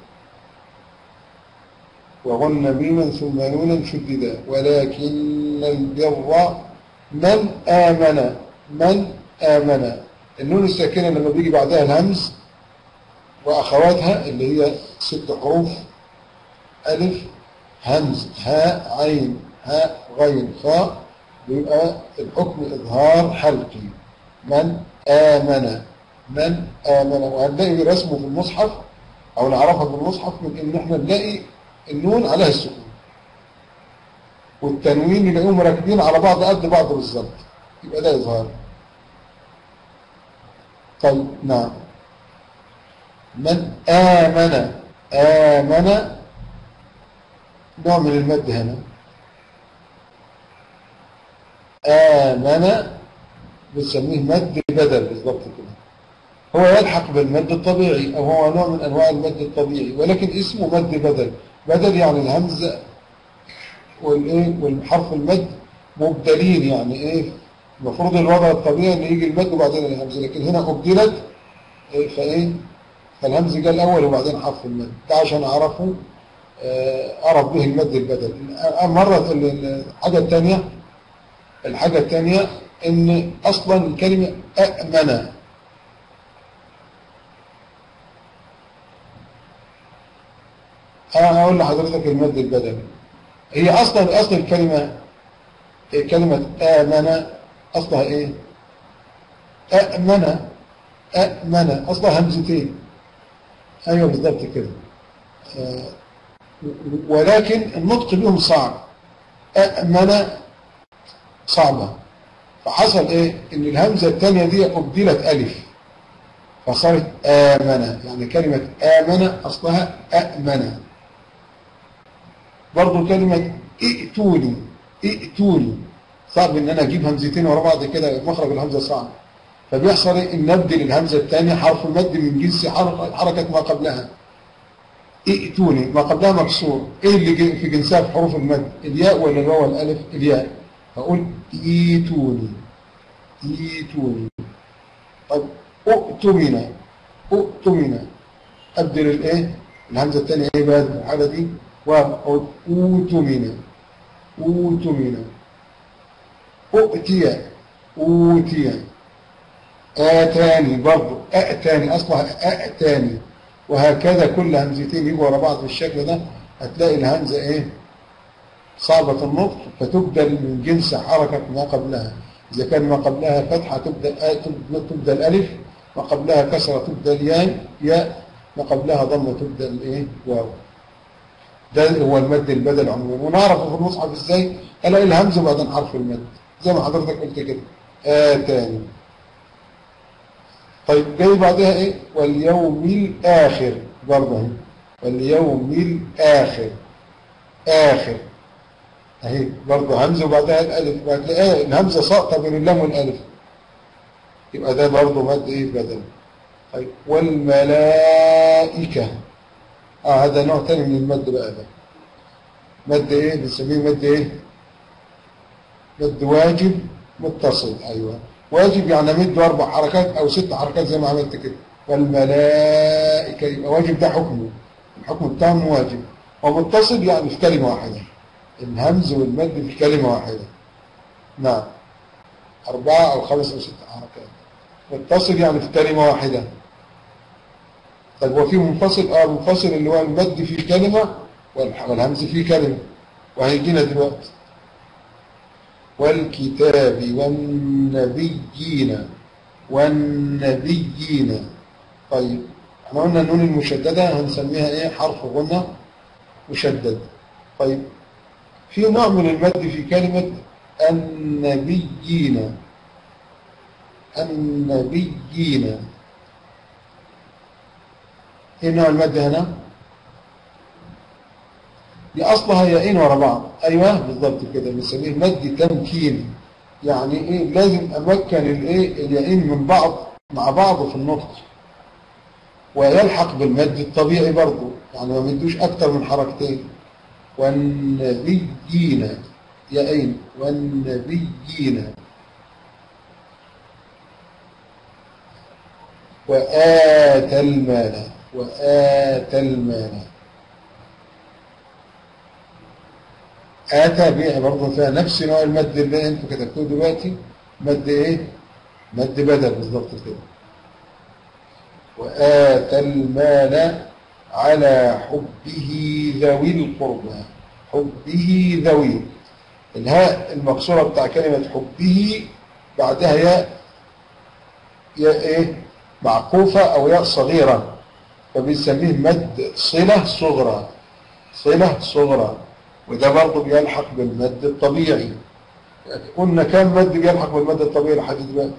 وغنة ميما ثم نونا شددا. ولكن البر من آمن، من آمن. النون الساكنة لما بيجي بعدها الهمز وأخواتها اللي هي ست حروف، ألف همز هاء عين هاء غين خاء، بيبقى الحكم إظهار حلقي. من آمن، من آمن. وهنلاقي رسمه في المصحف أو نعرفها في المصحف من إن إحنا نلاقي النون عليها السكون والتنوين نلاقيهم مركبين على بعض قد بعض بالظبط، يبقى ده إظهار. طيب نعم. من آمن، آمن نوع من المد هنا. آمن بنسميه مد بدل بالظبط كده. هو يلحق بالمد الطبيعي أو هو نوع من أنواع المد الطبيعي، ولكن اسمه مد بدل. بدل يعني الهمزة والإيه والحرف المد مبدلين، يعني إيه؟ المفروض الوضع الطبيعي إن يجي المد وبعدين الهمزة، لكن هنا أبدلت إيه فإيه؟ فالهمزة جاء الأول وبعدين حرف المد. ده عشان أعرفه أعرف به المد البدل. مرة الحاجة الثانية الحاجة الثانية إن أصلا الكلمة أأمن، أنا هقول لحضرتك المد البدل. هي أصلا أصل الكلمة كلمة آمن أصلها إيه؟ أأمن، أأمن أصلها همزتين. أيوة بالضبط كده. آه ولكن النطق بهم صعب. أأمن صعبة، فحصل إيه؟ إن الهمزة الثانية دي أبدلت ألف فصارت آمن، يعني كلمة آمن أصلها أأمن. برضو كلمة ائتوني، ائتوني صعب ان انا اجيب همزتين ورا بعض كده، مخرج الهمزة صعب، فبيحصل ان نبدل الهمزة الثانية حرف المد من جنس حركة ما قبلها. ائتوني ما قبلها مكسور، ايه اللي في جنسها في حروف المد؟ الياء ولا الواو والالف؟ الياء. فاقول ايتوني، ايتوني. طيب اؤتمن، اؤتمن أبدل الإيه الهمزة الثانية إيه بقى في الحالة دي؟ واو. أوتمن، أوتمن. أؤتي، أوتي. آتاني برضو، أأتاني أصلها أأتاني. وهكذا كل همزتين يجوا ورا بعض بالشكل ده هتلاقي الهمزة إيه صعبة النطق، فتبدل من جنس حركة ما قبلها. إذا كان ما قبلها فتحة تبدل تبدل ألف، ما قبلها كسرة تبدل ياء، ياء ما قبلها ضمة تبدل إيه واو. ده هو المد البدل عموما. ونعرفه في المصحف إزاي؟ ألاقي الهمزة بعدين حرف المد زي ما حضرتك قلت كده آتاني. طيب جاي بعدها إيه؟ واليوم الآخر برضه، واليوم الآخر، آخر اهي برضه همزه وبعدها الالف، وهتلاقيها الهمزه ساقطه بين اللام والالف، يبقى ده برضه مد ايه بدل. طيب والملائكه، اه هذا نوع ثاني من المد بقى. ده مد ايه بنسميه مد ايه؟ مد واجب متصل. ايوه واجب يعني مد اربع حركات او ست حركات زي ما عملت كده. والملائكه يبقى واجب، ده حكمه الحكم بتاعه واجب. ومتصل يعني في كلمه واحده، الهمز والمد في كلمة واحدة. نعم أربعة أو خمس أو ست حركات. متصل يعني في كلمة واحدة. طيب وفي منفصل؟ آه منفصل اللي هو المد في كلمة والهمز في كلمة، وهيجينا دلوقتي. والكتاب والنبيين، والنبيين. طيب احنا قلنا النون المشددة هنسميها ايه؟ حرف غنة مشدد. طيب في نوع من المد في كلمة النبيين، النبيين. ايه نوع المد هنا؟ دي اصلها ياءين ورا بعض. ايوه بالضبط كده، بنسميه مد تمكين. يعني ايه؟ لازم امكن الايه الياءين من بعض مع بعض في النطق، ويلحق بالمد الطبيعي برضه، يعني ما مدوش اكتر من حركتين. والنبيين ياءين، والنبيين. وآتى المال، وآتى المال. آتى بيها برضه فيها نفس نوع المد اللي انتوا كتبتوه دلوقتي، مد ايه؟ مد بدل بالضبط كده. وآتى المال على حبه ذوي القربى، حبه ذوي. الهاء المقصورة بتاع كلمة حبه بعدها ياء، ياء ايه؟ معقوفة او ياء صغيرة، فبنسميه مد صلة صغرى، صلة صغرى. وده برضه بيلحق بالمد الطبيعي. قلنا كم مد بيلحق بالمد الطبيعي لحد دلوقتي؟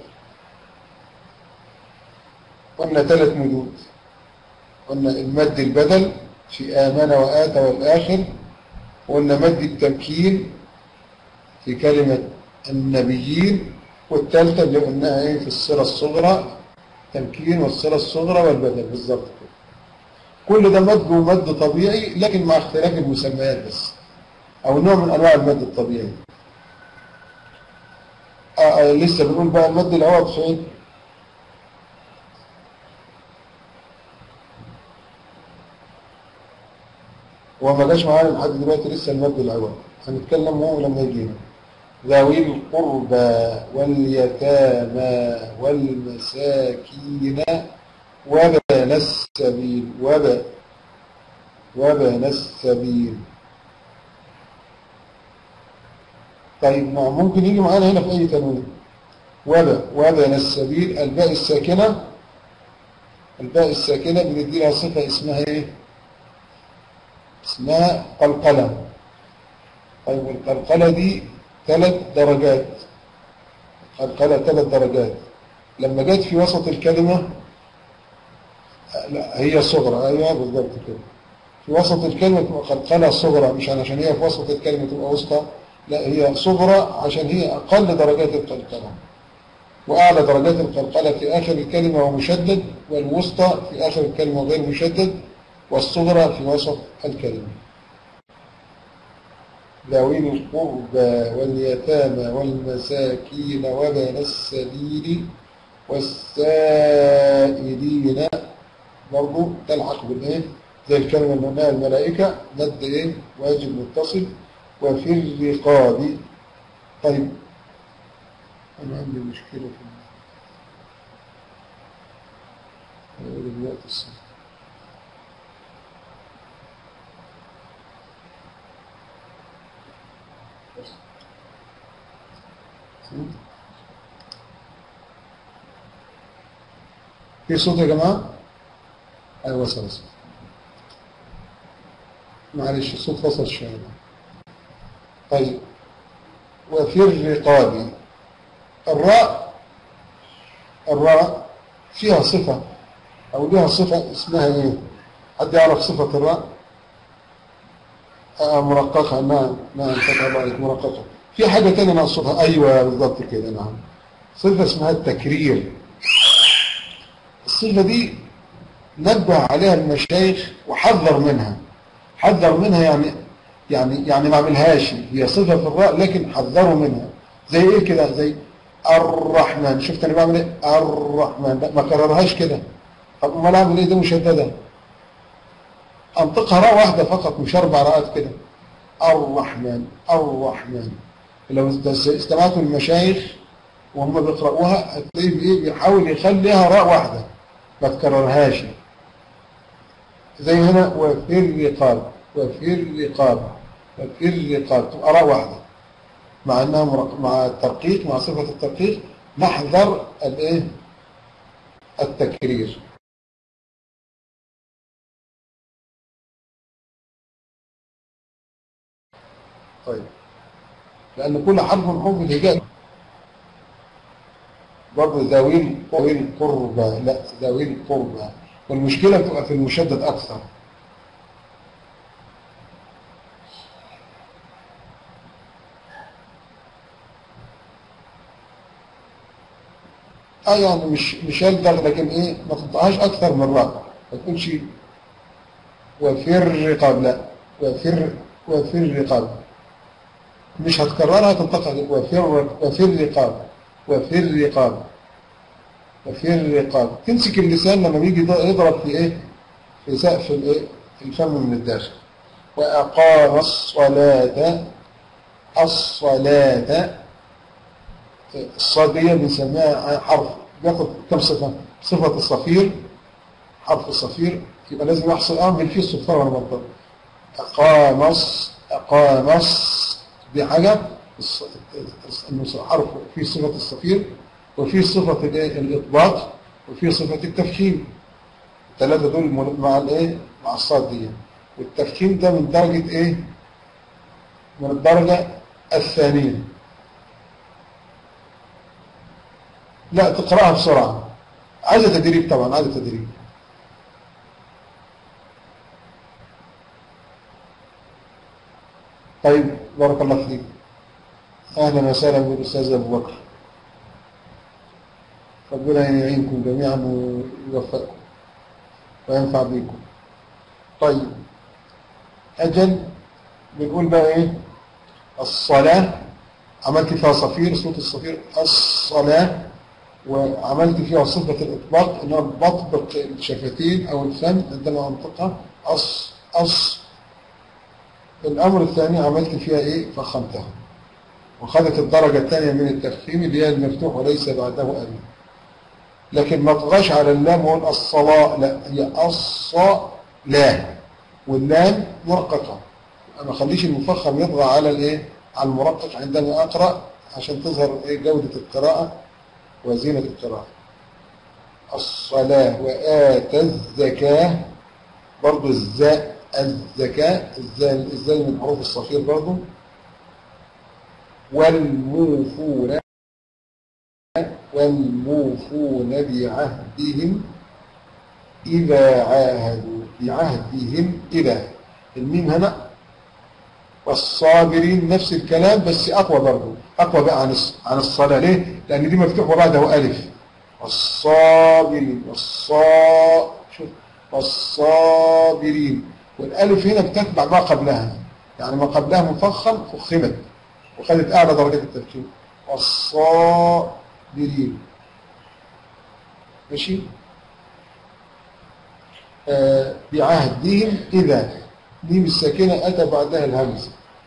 قلنا ثلاث مدود. قلنا المد البدل في آمن وآتى والآخر، وقلنا مد التمكين في كلمة النبيين، والثالثة اللي قلناها ايه؟ في الصلة الصغرى، تمكين والصلة الصغرى والبدل بالظبط كده. كل ده مد ومد طبيعي، لكن مع اختلاف المسميات بس، او نوع من انواع المد الطبيعي. آه آه لسه بنقول بقى المد العوض فين؟ هو ما جاش معانا لحد دلوقتي لسه المد العوض، هنتكلم هو لما يجينا. ذوي القربى واليتامى والمساكين وبن السبيل، وب وبن السبيل. طيب ممكن يجي معانا هنا في أي تنوين. وب وبن السبيل، الباء الساكنة، الباء الساكنة بندي لها صفة اسمها ايه؟ اسمها قلقلة. طيب القلقلة دي ثلاث درجات، قلقلة ثلاث درجات. لما جت في وسط الكلمة، لا هي صغرى، ايوه بالضبط كده، في وسط الكلمة تبقى قلقلة صغرى، مش عشان هي في وسط الكلمة تبقى وسطى، لا هي صغرى عشان هي أقل درجات القلقلة. وأعلى درجات القلقلة في آخر الكلمة ومشدد، والوسطى في آخر الكلمة غير مشدد، والصغرى في وسط الكلمة. ذوي القربى واليتامى والمساكين وبن السبيل والسائلين برضو تلحق بالايه زي الكلمة اللي قلناها الملائكة مد ايه واجب متصل. وفي الرقاب. طيب انا عندي مشكلة في الوقت الصحيح. في صوت يا جماعة؟ ايوه وصل الصوت. معلش الصوت فصل شوية. طيب وفي الرقاب الراء الراء فيها صفة او لها صفة اسمها ايه؟ حد يعرف صفة الراء؟ آه مرققة. نعم نعم فتح الله عليك مرققة. في حاجة تانية نقصدها. ايوه بالضبط كده. نعم صفة اسمها التكرير. الصفة دي نبه عليها المشايخ وحذر منها. حذر منها يعني يعني يعني ما عملهاش. هي صفة في الراء لكن حذروا منها. زي ايه كده؟ زي الرحمن. شفت انا بعمل ايه؟ الرحمن ما كررهاش كده. طب امال اعمل ايه؟ ده مشددة. انطقها راء واحدة فقط مش اربع راءات كده. الرحمن الرحمن. لو استمعتوا المشايخ وهم بيقرأوها هتلاقيه بايه بيحاول يخليها راء واحدة ما تكررهاش. زي هنا وفي الرقاب وفي الرقاب وفي الرقاب تبقى راء واحدة مع انها مع الترقيق مع صفة الترقيق نحذر الايه التكرير. طيب لأن كل حرف من حروف الهجاء برضه ذوي ذوي القربى. لا ذوي القربى. والمشكلة بتبقى في المشدد أكثر. اه يعني مش مش هلدغ لكن ايه ما تنطقهاش اكثر من راء. ما تقولش وفي الرقاب. لا وفي وفي الرقاب مش هتكررها تنطقها. وفي وفي الرقاب وفي الرقاب وفي الرقاب. تمسك اللسان لما بيجي يضرب في ايه في سقف الايه الفم من الداخل. واقام الصلاه. الصلاه الصادية بنسميها حرف بياخد كم صفة؟ صفة الصفير. حرف الصفير يبقى لازم يحصل أعمل فيه الصفار ولا بطل. أقامص أقامص دي حاجة حرف فيه صفة الصفير وفيه صفة الإطباق وفيه صفة التفخيم. الثلاثة دول مع الإيه؟ مع الصاد دي. والتفخيم ده من درجة إيه؟ من الدرجة الثانية. لا تقرأها بسرعة. عايزة تدريب طبعا عايزة تدريب. طيب بارك الله فيك. أهلا وسهلا بالأستاذ أبو بكر. ربنا يعينكم جميعا ويوفقكم وينفع بكم. طيب أجل بنقول بقى إيه؟ الصلاة عملت فيها صفير صوت الصفير الصلاة. وعملت فيها صفة الإطباق إنها بطبق الشفتين أو الفم عندما أنطقها أص أص. الأمر الثاني عملت فيها إيه؟ فخمتها وخذت الدرجة الثانية من التفخيم اللي هي المفتوح وليس بعده ألف. لكن ما طغاش على اللام وقول الصلاة. لا هي الصلاة واللام مرققة. ما خليش المفخم يطغى على الإيه؟ على المرقق عندما أقرأ عشان تظهر إيه جودة القراءة وزينة القراءة. الصلاة وآت الزكاة برضو الزاء الزكاة الزاء الزاء من حروف الصفير برضو. والموفون والموفون بعهدهم إذا عاهدوا بعهدهم إذا. الميم هنا. والصابرين نفس الكلام بس أقوى برضو أقوى بقى عن عن الصلاة. ليه؟ لأن دي مفتوح وبعده ألف. والصابرين والصا شوف والصابرين والألف هنا بتتبع ما قبلها يعني ما قبلها مفخم فخمت وخدت أعلى درجة التفخيم. والصابرين ماشي. آه بعهدهم إذا، ميم الساكنة أتى بعدها الهمزة.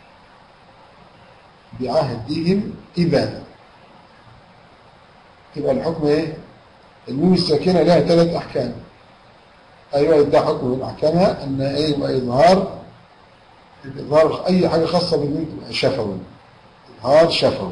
بعهدهم إذا، تبقى الحكم إيه؟ الميم الساكنة لها ثلاث أحكام. أيوة، ده حكم من أحكامها أن إيه؟ يبقى إظهار، إظهار أي حاجة خاصة بالميم شفوي، إظهار شفوي.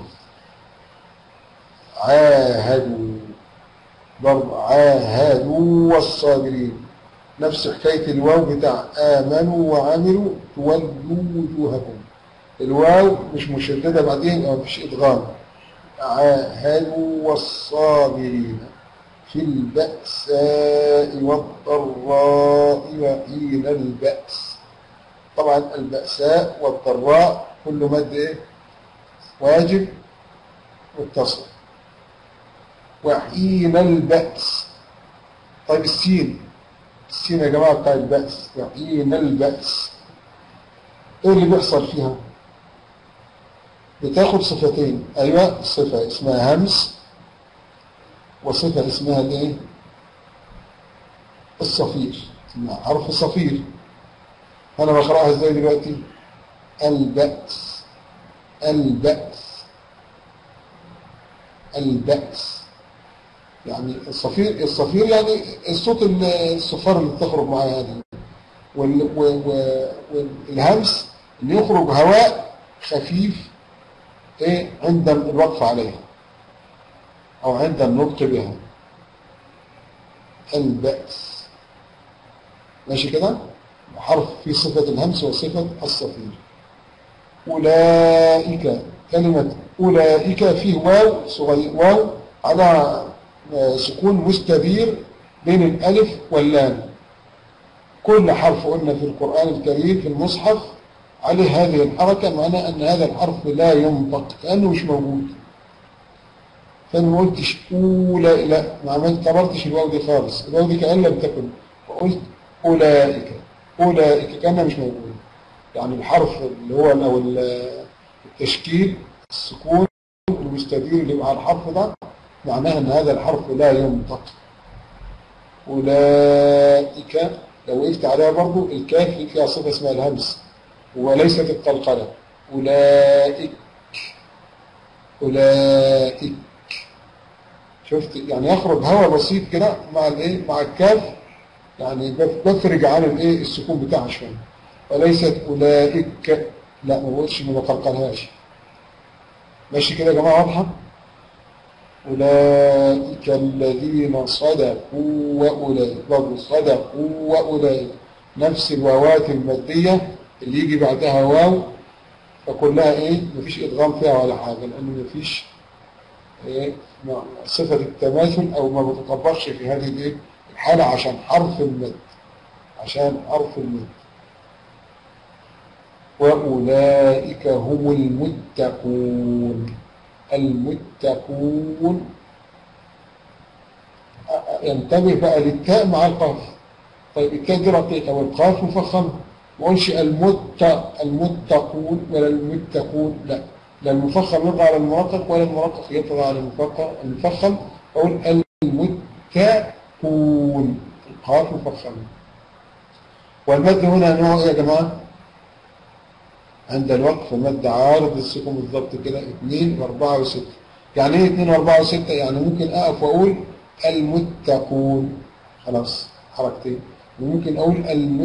عاهدوا، برضه عاهدوا والصابرين، نفس حكاية الواو بتاع آمنوا وعملوا تولوا وجوهكم. الواو مش مشددة بعدين أو مفيش إدغام. عاهدوا والصابرين في البأساء والضراء وحين البأس. طبعا البأساء والضراء كل مد إيه؟ واجب متصل. وحين البأس. طيب السين، السين يا جماعة بتاع البأس، وحين البأس ايه اللي بيحصل فيها؟ بتاخد صفتين. ايوه، صفة اسمها همس وصفة اسمها الايه؟ الصفير، حرف صفير. انا بقراها ازاي دلوقتي؟ البأس، البأس، البأس. يعني الصفير، الصفير يعني الصوت الصفار اللي بتخرج معايا هذه، والهمس اللي يخرج هواء خفيف ايه عند الوقف عليها او عند النطق بها. البأس، ماشي كده؟ حرف في صفة الهمس وصفة الصفير. أولئك، كلمة أولئك فيه واو صغير، واو على سكون مستدير بين الألف واللام. كل حرف قلنا في القرآن الكريم في المصحف عليه هذه الحركة، معناه أن هذا الحرف لا ينطق كأنه مش موجود. فأنا ما قلتش أولى، لا، ما عملت كبرتش الواو دي خالص، الواو دي كأن لم تكن، وقلت أولئك، أولئك كأنها مش موجود. يعني الحرف اللي هو أو التشكيل السكون المستدير اللي مع الحرف ده معناه أن هذا الحرف لا ينطق. أولئك لو وقفت عليها برضو الكاف فيها صفة اسمها الهمس وليست القلقلة. أولئك، أولئك، شفت؟ يعني يخرج هواء بسيط كده مع الايه؟ مع الكاف، يعني بفرج عن الايه؟ السكون بتاعها شويه. وليست أولئك، لا ما بقولش ما بقلقلهاش. ماشي كده يا جماعه؟ واضحه؟ أولئك الذين صدقوا وأولئك، برضه صدقوا وأولئك، نفس الواوات المادية اللي يجي بعدها واو فكلها ايه؟ مفيش إدغام فيها ولا حاجة، لأنه مفيش ايه؟ صفة التماثل أو ما بتطبقش في هذه الايه؟ الحالة عشان حرف المد، عشان حرف المد. وأولئك هم المتقون. المتقون، ينتبه بقى للتاء مع القاف. طيب التاء دي رقيقة والقاف مفخمة، ما قولش المت المتقون ولا المتقون، لا، لا المفخم يطغى على المرقق ولا المرقق يطغى على المفخم. أقول المتقون، القاف مفخمة. والمد هنا نوع ايه يا جماعة؟ عند الوقف مد عارض السكون بالضبط كده، اثنين واربعة وستة. يعني ايه اثنين واربعة وستة؟ يعني ممكن اقف واقول المتقون، خلاص حركتين. وممكن اقول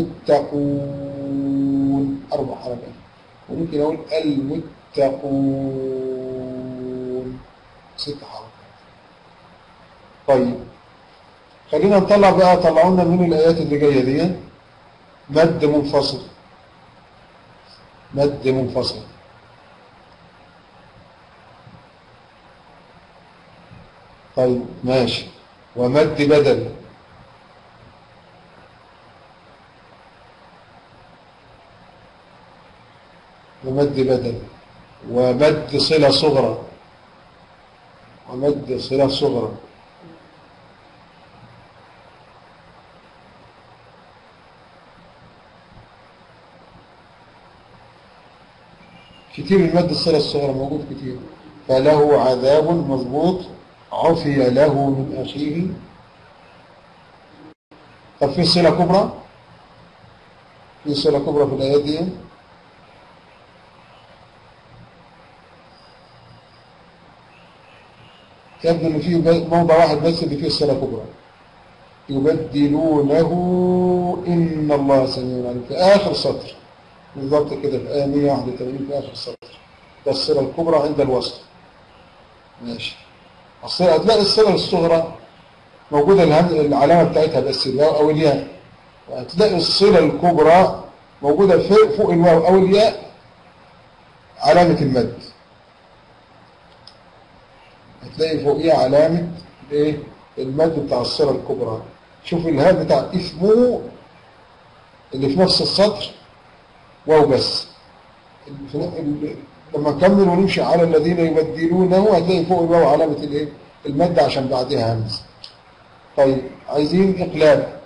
المتقون، اربع حركات. وممكن اقول المتقون، ست حركات. طيب خلينا نطلع بقى، طلعونا من الايات اللي جايه دي مد منفصل، مد منفصل. طيب ماشي. ومد بدل، ومد بدل، ومد صلة صغرى، ومد صلة صغرى. كتير المد الصلة الصغرى موجود كتير. فله عذاب مضبوط عفي له من أخيه طب في صلة كبرى؟ في صلة كبرى في الآيات دي؟ يبدو ان في موضع واحد بس اللي فيه صلة كبرى. يبدلونه إن الله سميع عليم في آخر سطر بالضبط كده في آية مئة وواحد وثمانين في آخر سطر. ده الصلة الكبرى عند الوصل. ماشي. الصلة هتلاقي الصلة الصغرى موجودة العلامة بتاعتها بس الواو أو الياء، وهتلاقي الصلة الكبرى موجودة فوق الواو أو الياء علامة المد. هتلاقي فوقيها علامة ايه المد بتاع الصلة الكبرى. شوف الهاء بتاع اسمه اللي في نفس السطر واو بس. لما نكمل ونمشي على الذين يبدلونه هتلاقي فوق الواو علامة الايه المد عشان بعدها همزة. طيب عايزين اقلاب.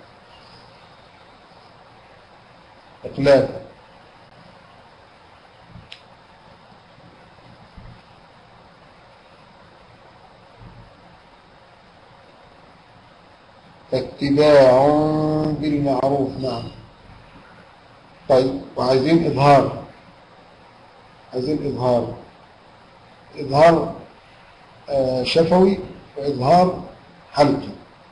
اقلاب اتباع بالمعروف. نعم. طيب وعايزين إظهار. عايزين إظهار إظهار آه شفوي وإظهار حلقي.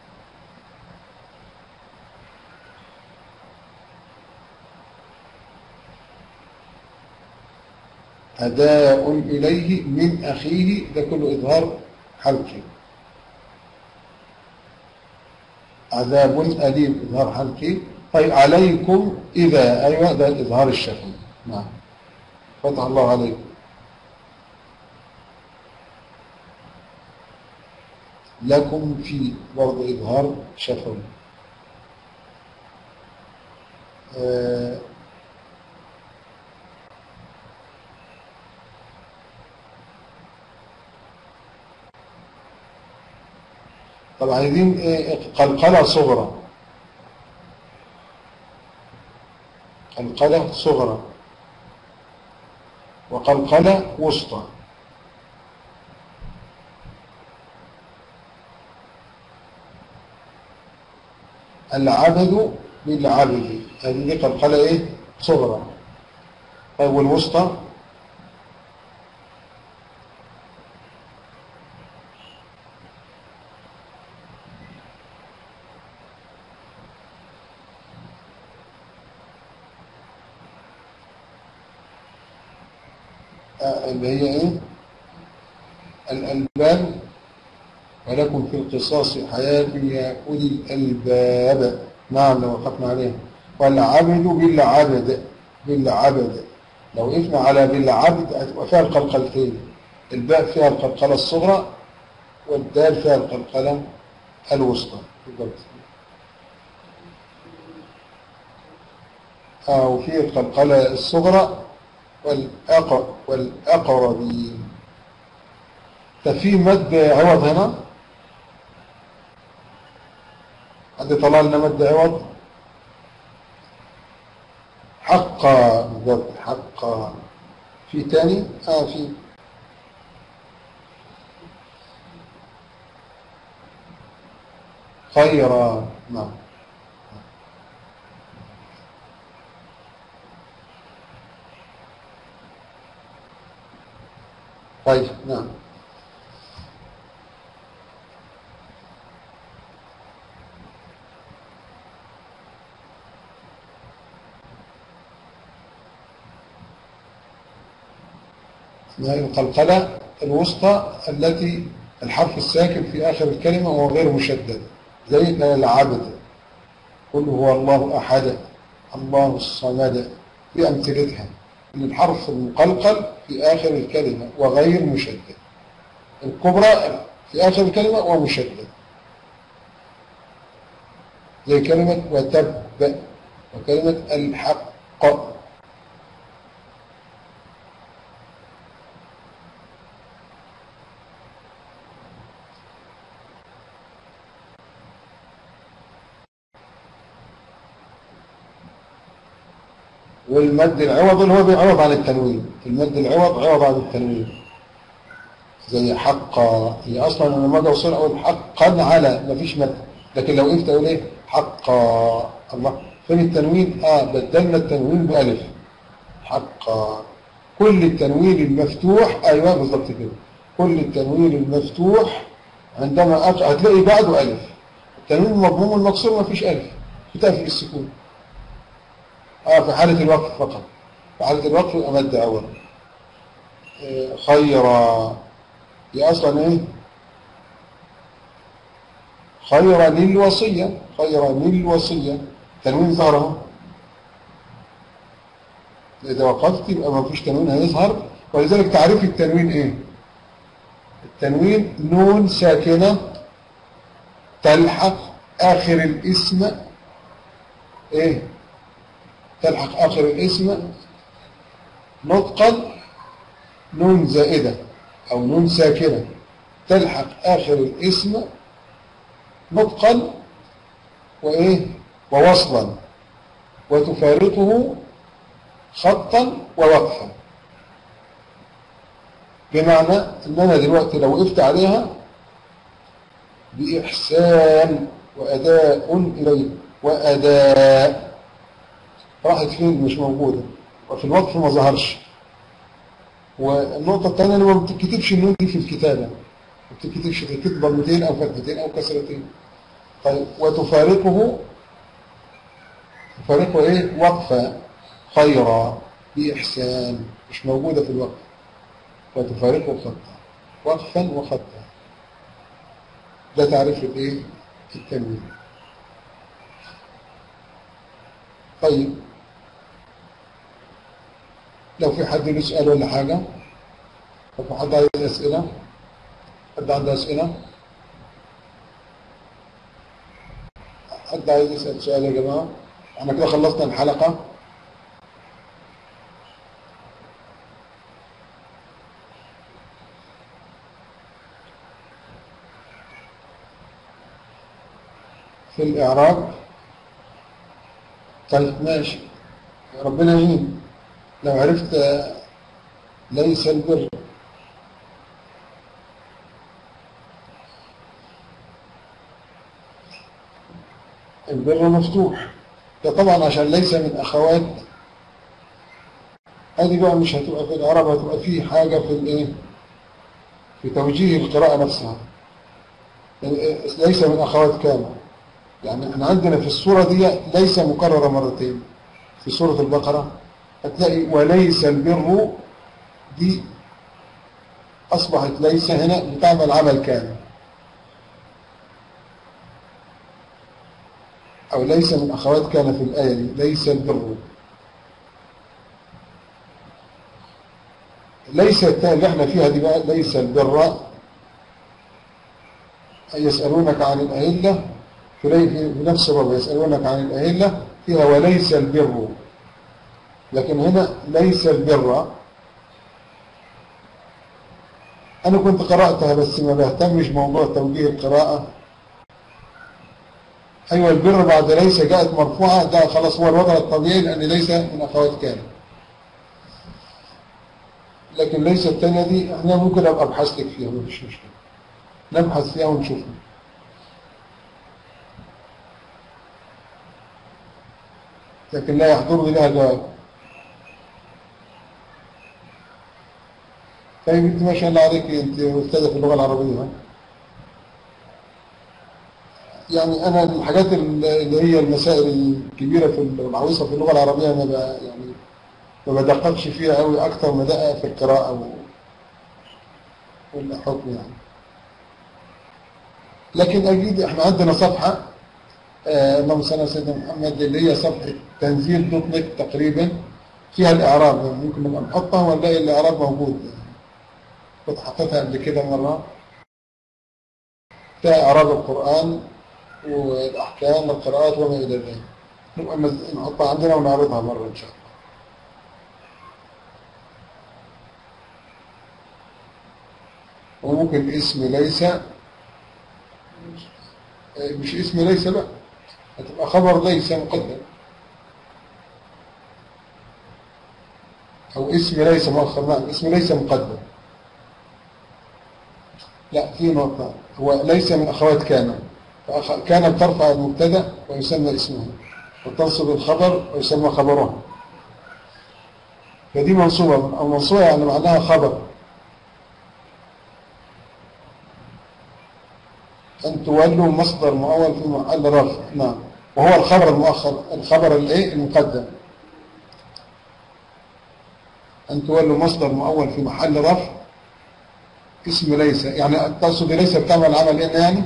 أداء إليه من أخيه ده كله إظهار حلقي. عذاب أليم إظهار حلقي. طيب عليكم إذا أيوة ده الإظهار الشفوي. نعم. فتح الله عليكم. لكم في برضه إظهار شفوي. آه طب عايزين إيه قلقلة صغرى. قلقلة صغرى وقلقلة وسطى. العبد بالعبد هذه دي قلقلة ايه صغرى. طيب والوسطى اللي هي ايه الألباب ولكم في القصاص حياة يا أولي الألباب. نعم لو وقفنا عليها. والعبد بالعبد بالعبد لو وقفنا على بالعبد هتبقى فيها القلقلتين. الباء فيها القلقلة الصغرى والدال فيها القلقلة الوسطى. آه وفي القلقلة الصغرى والأقر والأقربين. ففي مد عوض هنا. حد طلع لنا مد عوض حقا بالضبط حقا. في تاني اه في خيرا. نعم. طيب نعم. القلقلة الوسطى التي الحرف الساكن في آخر الكلمة وهو غير مشدد زي العبد قل هو الله أحد الله الصمد. في أمثلتها إن الحرف المقلقل في آخر الكلمة وغير مشدد. الكبرى في آخر الكلمة ومشدد زي كلمة وتب وكلمة الحق. والمد العوض اللي هو بيعوض عن التنوين. المد العوض عوض عن التنوين زي حقا. هي اصلا لما اجي اوصل اقول حقا على مفيش مد، لكن لو قلت اقول ايه حقا. الله، فين التنوين؟ آه بدلنا التنوين بألف. حقا. كل التنوين المفتوح، أيوة بالضبط كده، كل التنوين المفتوح عندما أقع هتلاقي بعده ألف. التنوين المضموم المكسور ما فيش ألف، بتقفل السكون. آه في حالة الوقف فقط، في حالة الوقف أمد أول. آه خيرا، هي أصلا إيه؟ خيرا للوصية، خيرا للوصية، تنوين ظهره. إذا وقفت يبقى ما فيش تنوين هيظهر، ولذلك تعريف التنوين إيه؟ التنوين نون ساكنة تلحق آخر الاسم إيه؟ تلحق آخر الاسم نطقا، نون زائدة أو نون ساكنة تلحق آخر الاسم نطقا وإيه؟ ووصلا، وتفارقه خطا ووقفا. بمعنى ان انا دلوقتي لو وقفت عليها بإحسان وأداء إليه، وأداء راحت فين؟ مش موجودة، وفي الوقف ما ظهرش. والنقطة الثانية اللي ما بتتكتبش النون دي في الكتابة، ما بتتكتبش في الكتابة ضمتين أو فتحتين أو كسرتين. طيب وتفارقه، تفارقه إيه؟ وقفا خيرا بإحسان، مش موجودة في الوقف، وتفارقه خطا، وقفا وخطا. ده تعريف الايه؟ التنوين. طيب لو في حد يسأل ولا حاجة، لو في حد عايز أسئلة، حد عنده أسئلة، حد عايز يسأل سؤال يا جماعة؟ احنا كده خلصنا الحلقة. في الإعراب. طيب ماشي، ربنا يعين. لو عرفت ليس البر، البر مفتوح، ده طبعا عشان ليس من أخوات. هذه بقى مش هتبقى في الإعراب، هتبقى في حاجة في الإيه؟ في توجيه القراءة نفسها. ليس من أخوات كان، يعني احنا عندنا في السورة دي ليس مكررة مرتين. في سورة البقرة هتلاقي وليس البر، دي أصبحت ليس هنا بتعمل عمل كامل، أو ليس من أخوات كان في الآية دي، ليس البر. ليس التالي اللي احنا فيها دي بقى، ليس البر يسألونك عن الأهلة، في نفس الرب يسألونك عن الأهلة فيها وليس البر، لكن هنا ليس البر. أنا كنت قرأتها بس ما بهتمش موضوع توجيه القراءة. أيوة البر بعد ليس جاءت مرفوعة، ده خلاص هو الوضع الطبيعي لأن ليس من أخوات كان. لكن ليس الثانية دي احنا ممكن أبقى أبحث لك فيها، ما فيش مشكلة، نبحث فيها ونشوفها. لكن لا يحضرني لها جواب. طيب انت ما شاء الله عليك، انت استاذة في اللغة العربية. يعني انا الحاجات اللي هي المسائل الكبيرة في العويصة في اللغة العربية انا يعني ما بدققش فيها قوي، اكثر ما دقق في القراءة والحكم يعني. لكن اكيد احنا عندنا صفحة اللهم صل على سيدنا محمد اللي هي صفحة تنزيل دوت نت تقريبا، فيها الإعراب، ممكن نبقى نحطها ونلاقي الإعراب موجود. كنت حطيتها قبل كده مرة، فيها إعراب القرآن والأحكام والقراءات وما إلى ذلك. نبقى نحطها عندنا ونعرضها مرة إن شاء الله. وممكن اسم ليس، مش اسم ليس بقى، هتبقى خبر ليس مقدم، أو اسم ليس مؤخر. نعم اسم ليس مقدم. لا في نقطة، هو ليس من أخوات كان، كان بترفع المبتدا ويسمى اسمه، وتنصب الخبر ويسمى خبرها. فدي منصوبة، أو منصوبة يعني معناها خبر. أن تولوا مصدر مؤول في محل رفع، نعم، وهو الخبر المؤخر، الخبر الايه المقدم. أن تولوا مصدر مؤول في محل رفع اسم ليس، يعني تقصد ليس بتعمل عمل إيه يعني؟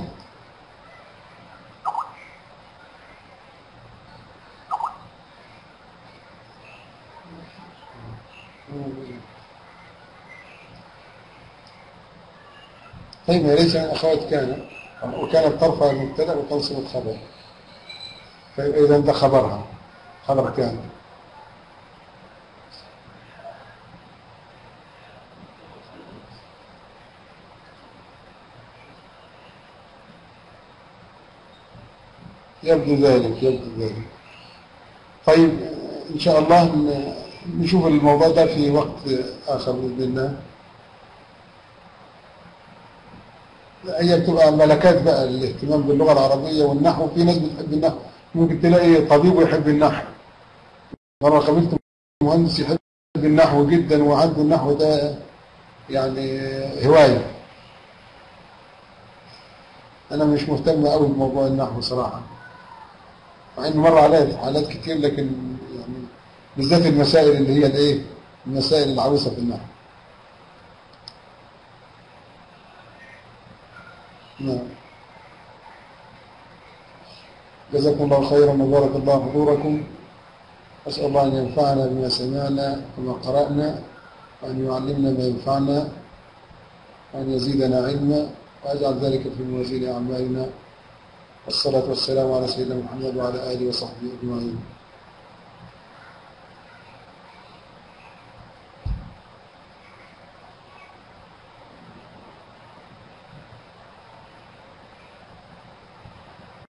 طيب هي ليس من أخوات كان، وكانت ترفع المبتدا وتنصب الخبر، فإذا ده خبرها، خبر كان. يبدو ذلك يبدو ذلك. طيب إن شاء الله نشوف الموضوع ده في وقت آخر بإذن الله. هي بتبقى ملكات بقى، الاهتمام باللغة العربية والنحو. في ناس بتحب النحو، ممكن تلاقي طبيب ويحب النحو. مرة قابلت مهندس يحب النحو جدا، وعنده النحو ده يعني هواية. أنا مش مهتم قوي بموضوع النحو صراحة، مع إنه مر عليا حالات كتير، لكن يعني بالذات المسائل اللي هي الإيه، المسائل العويصة في النحو. نعم. جزاكم الله خيرا وبارك الله حضوركم. أسأل الله أن ينفعنا بما سمعنا وما قرأنا، وأن يعلمنا ما ينفعنا، وأن يزيدنا علما، وأجعل ذلك في موازين أعمالنا. والصلاة والسلام على سيدنا محمد وعلى آله وصحبه أجمعين.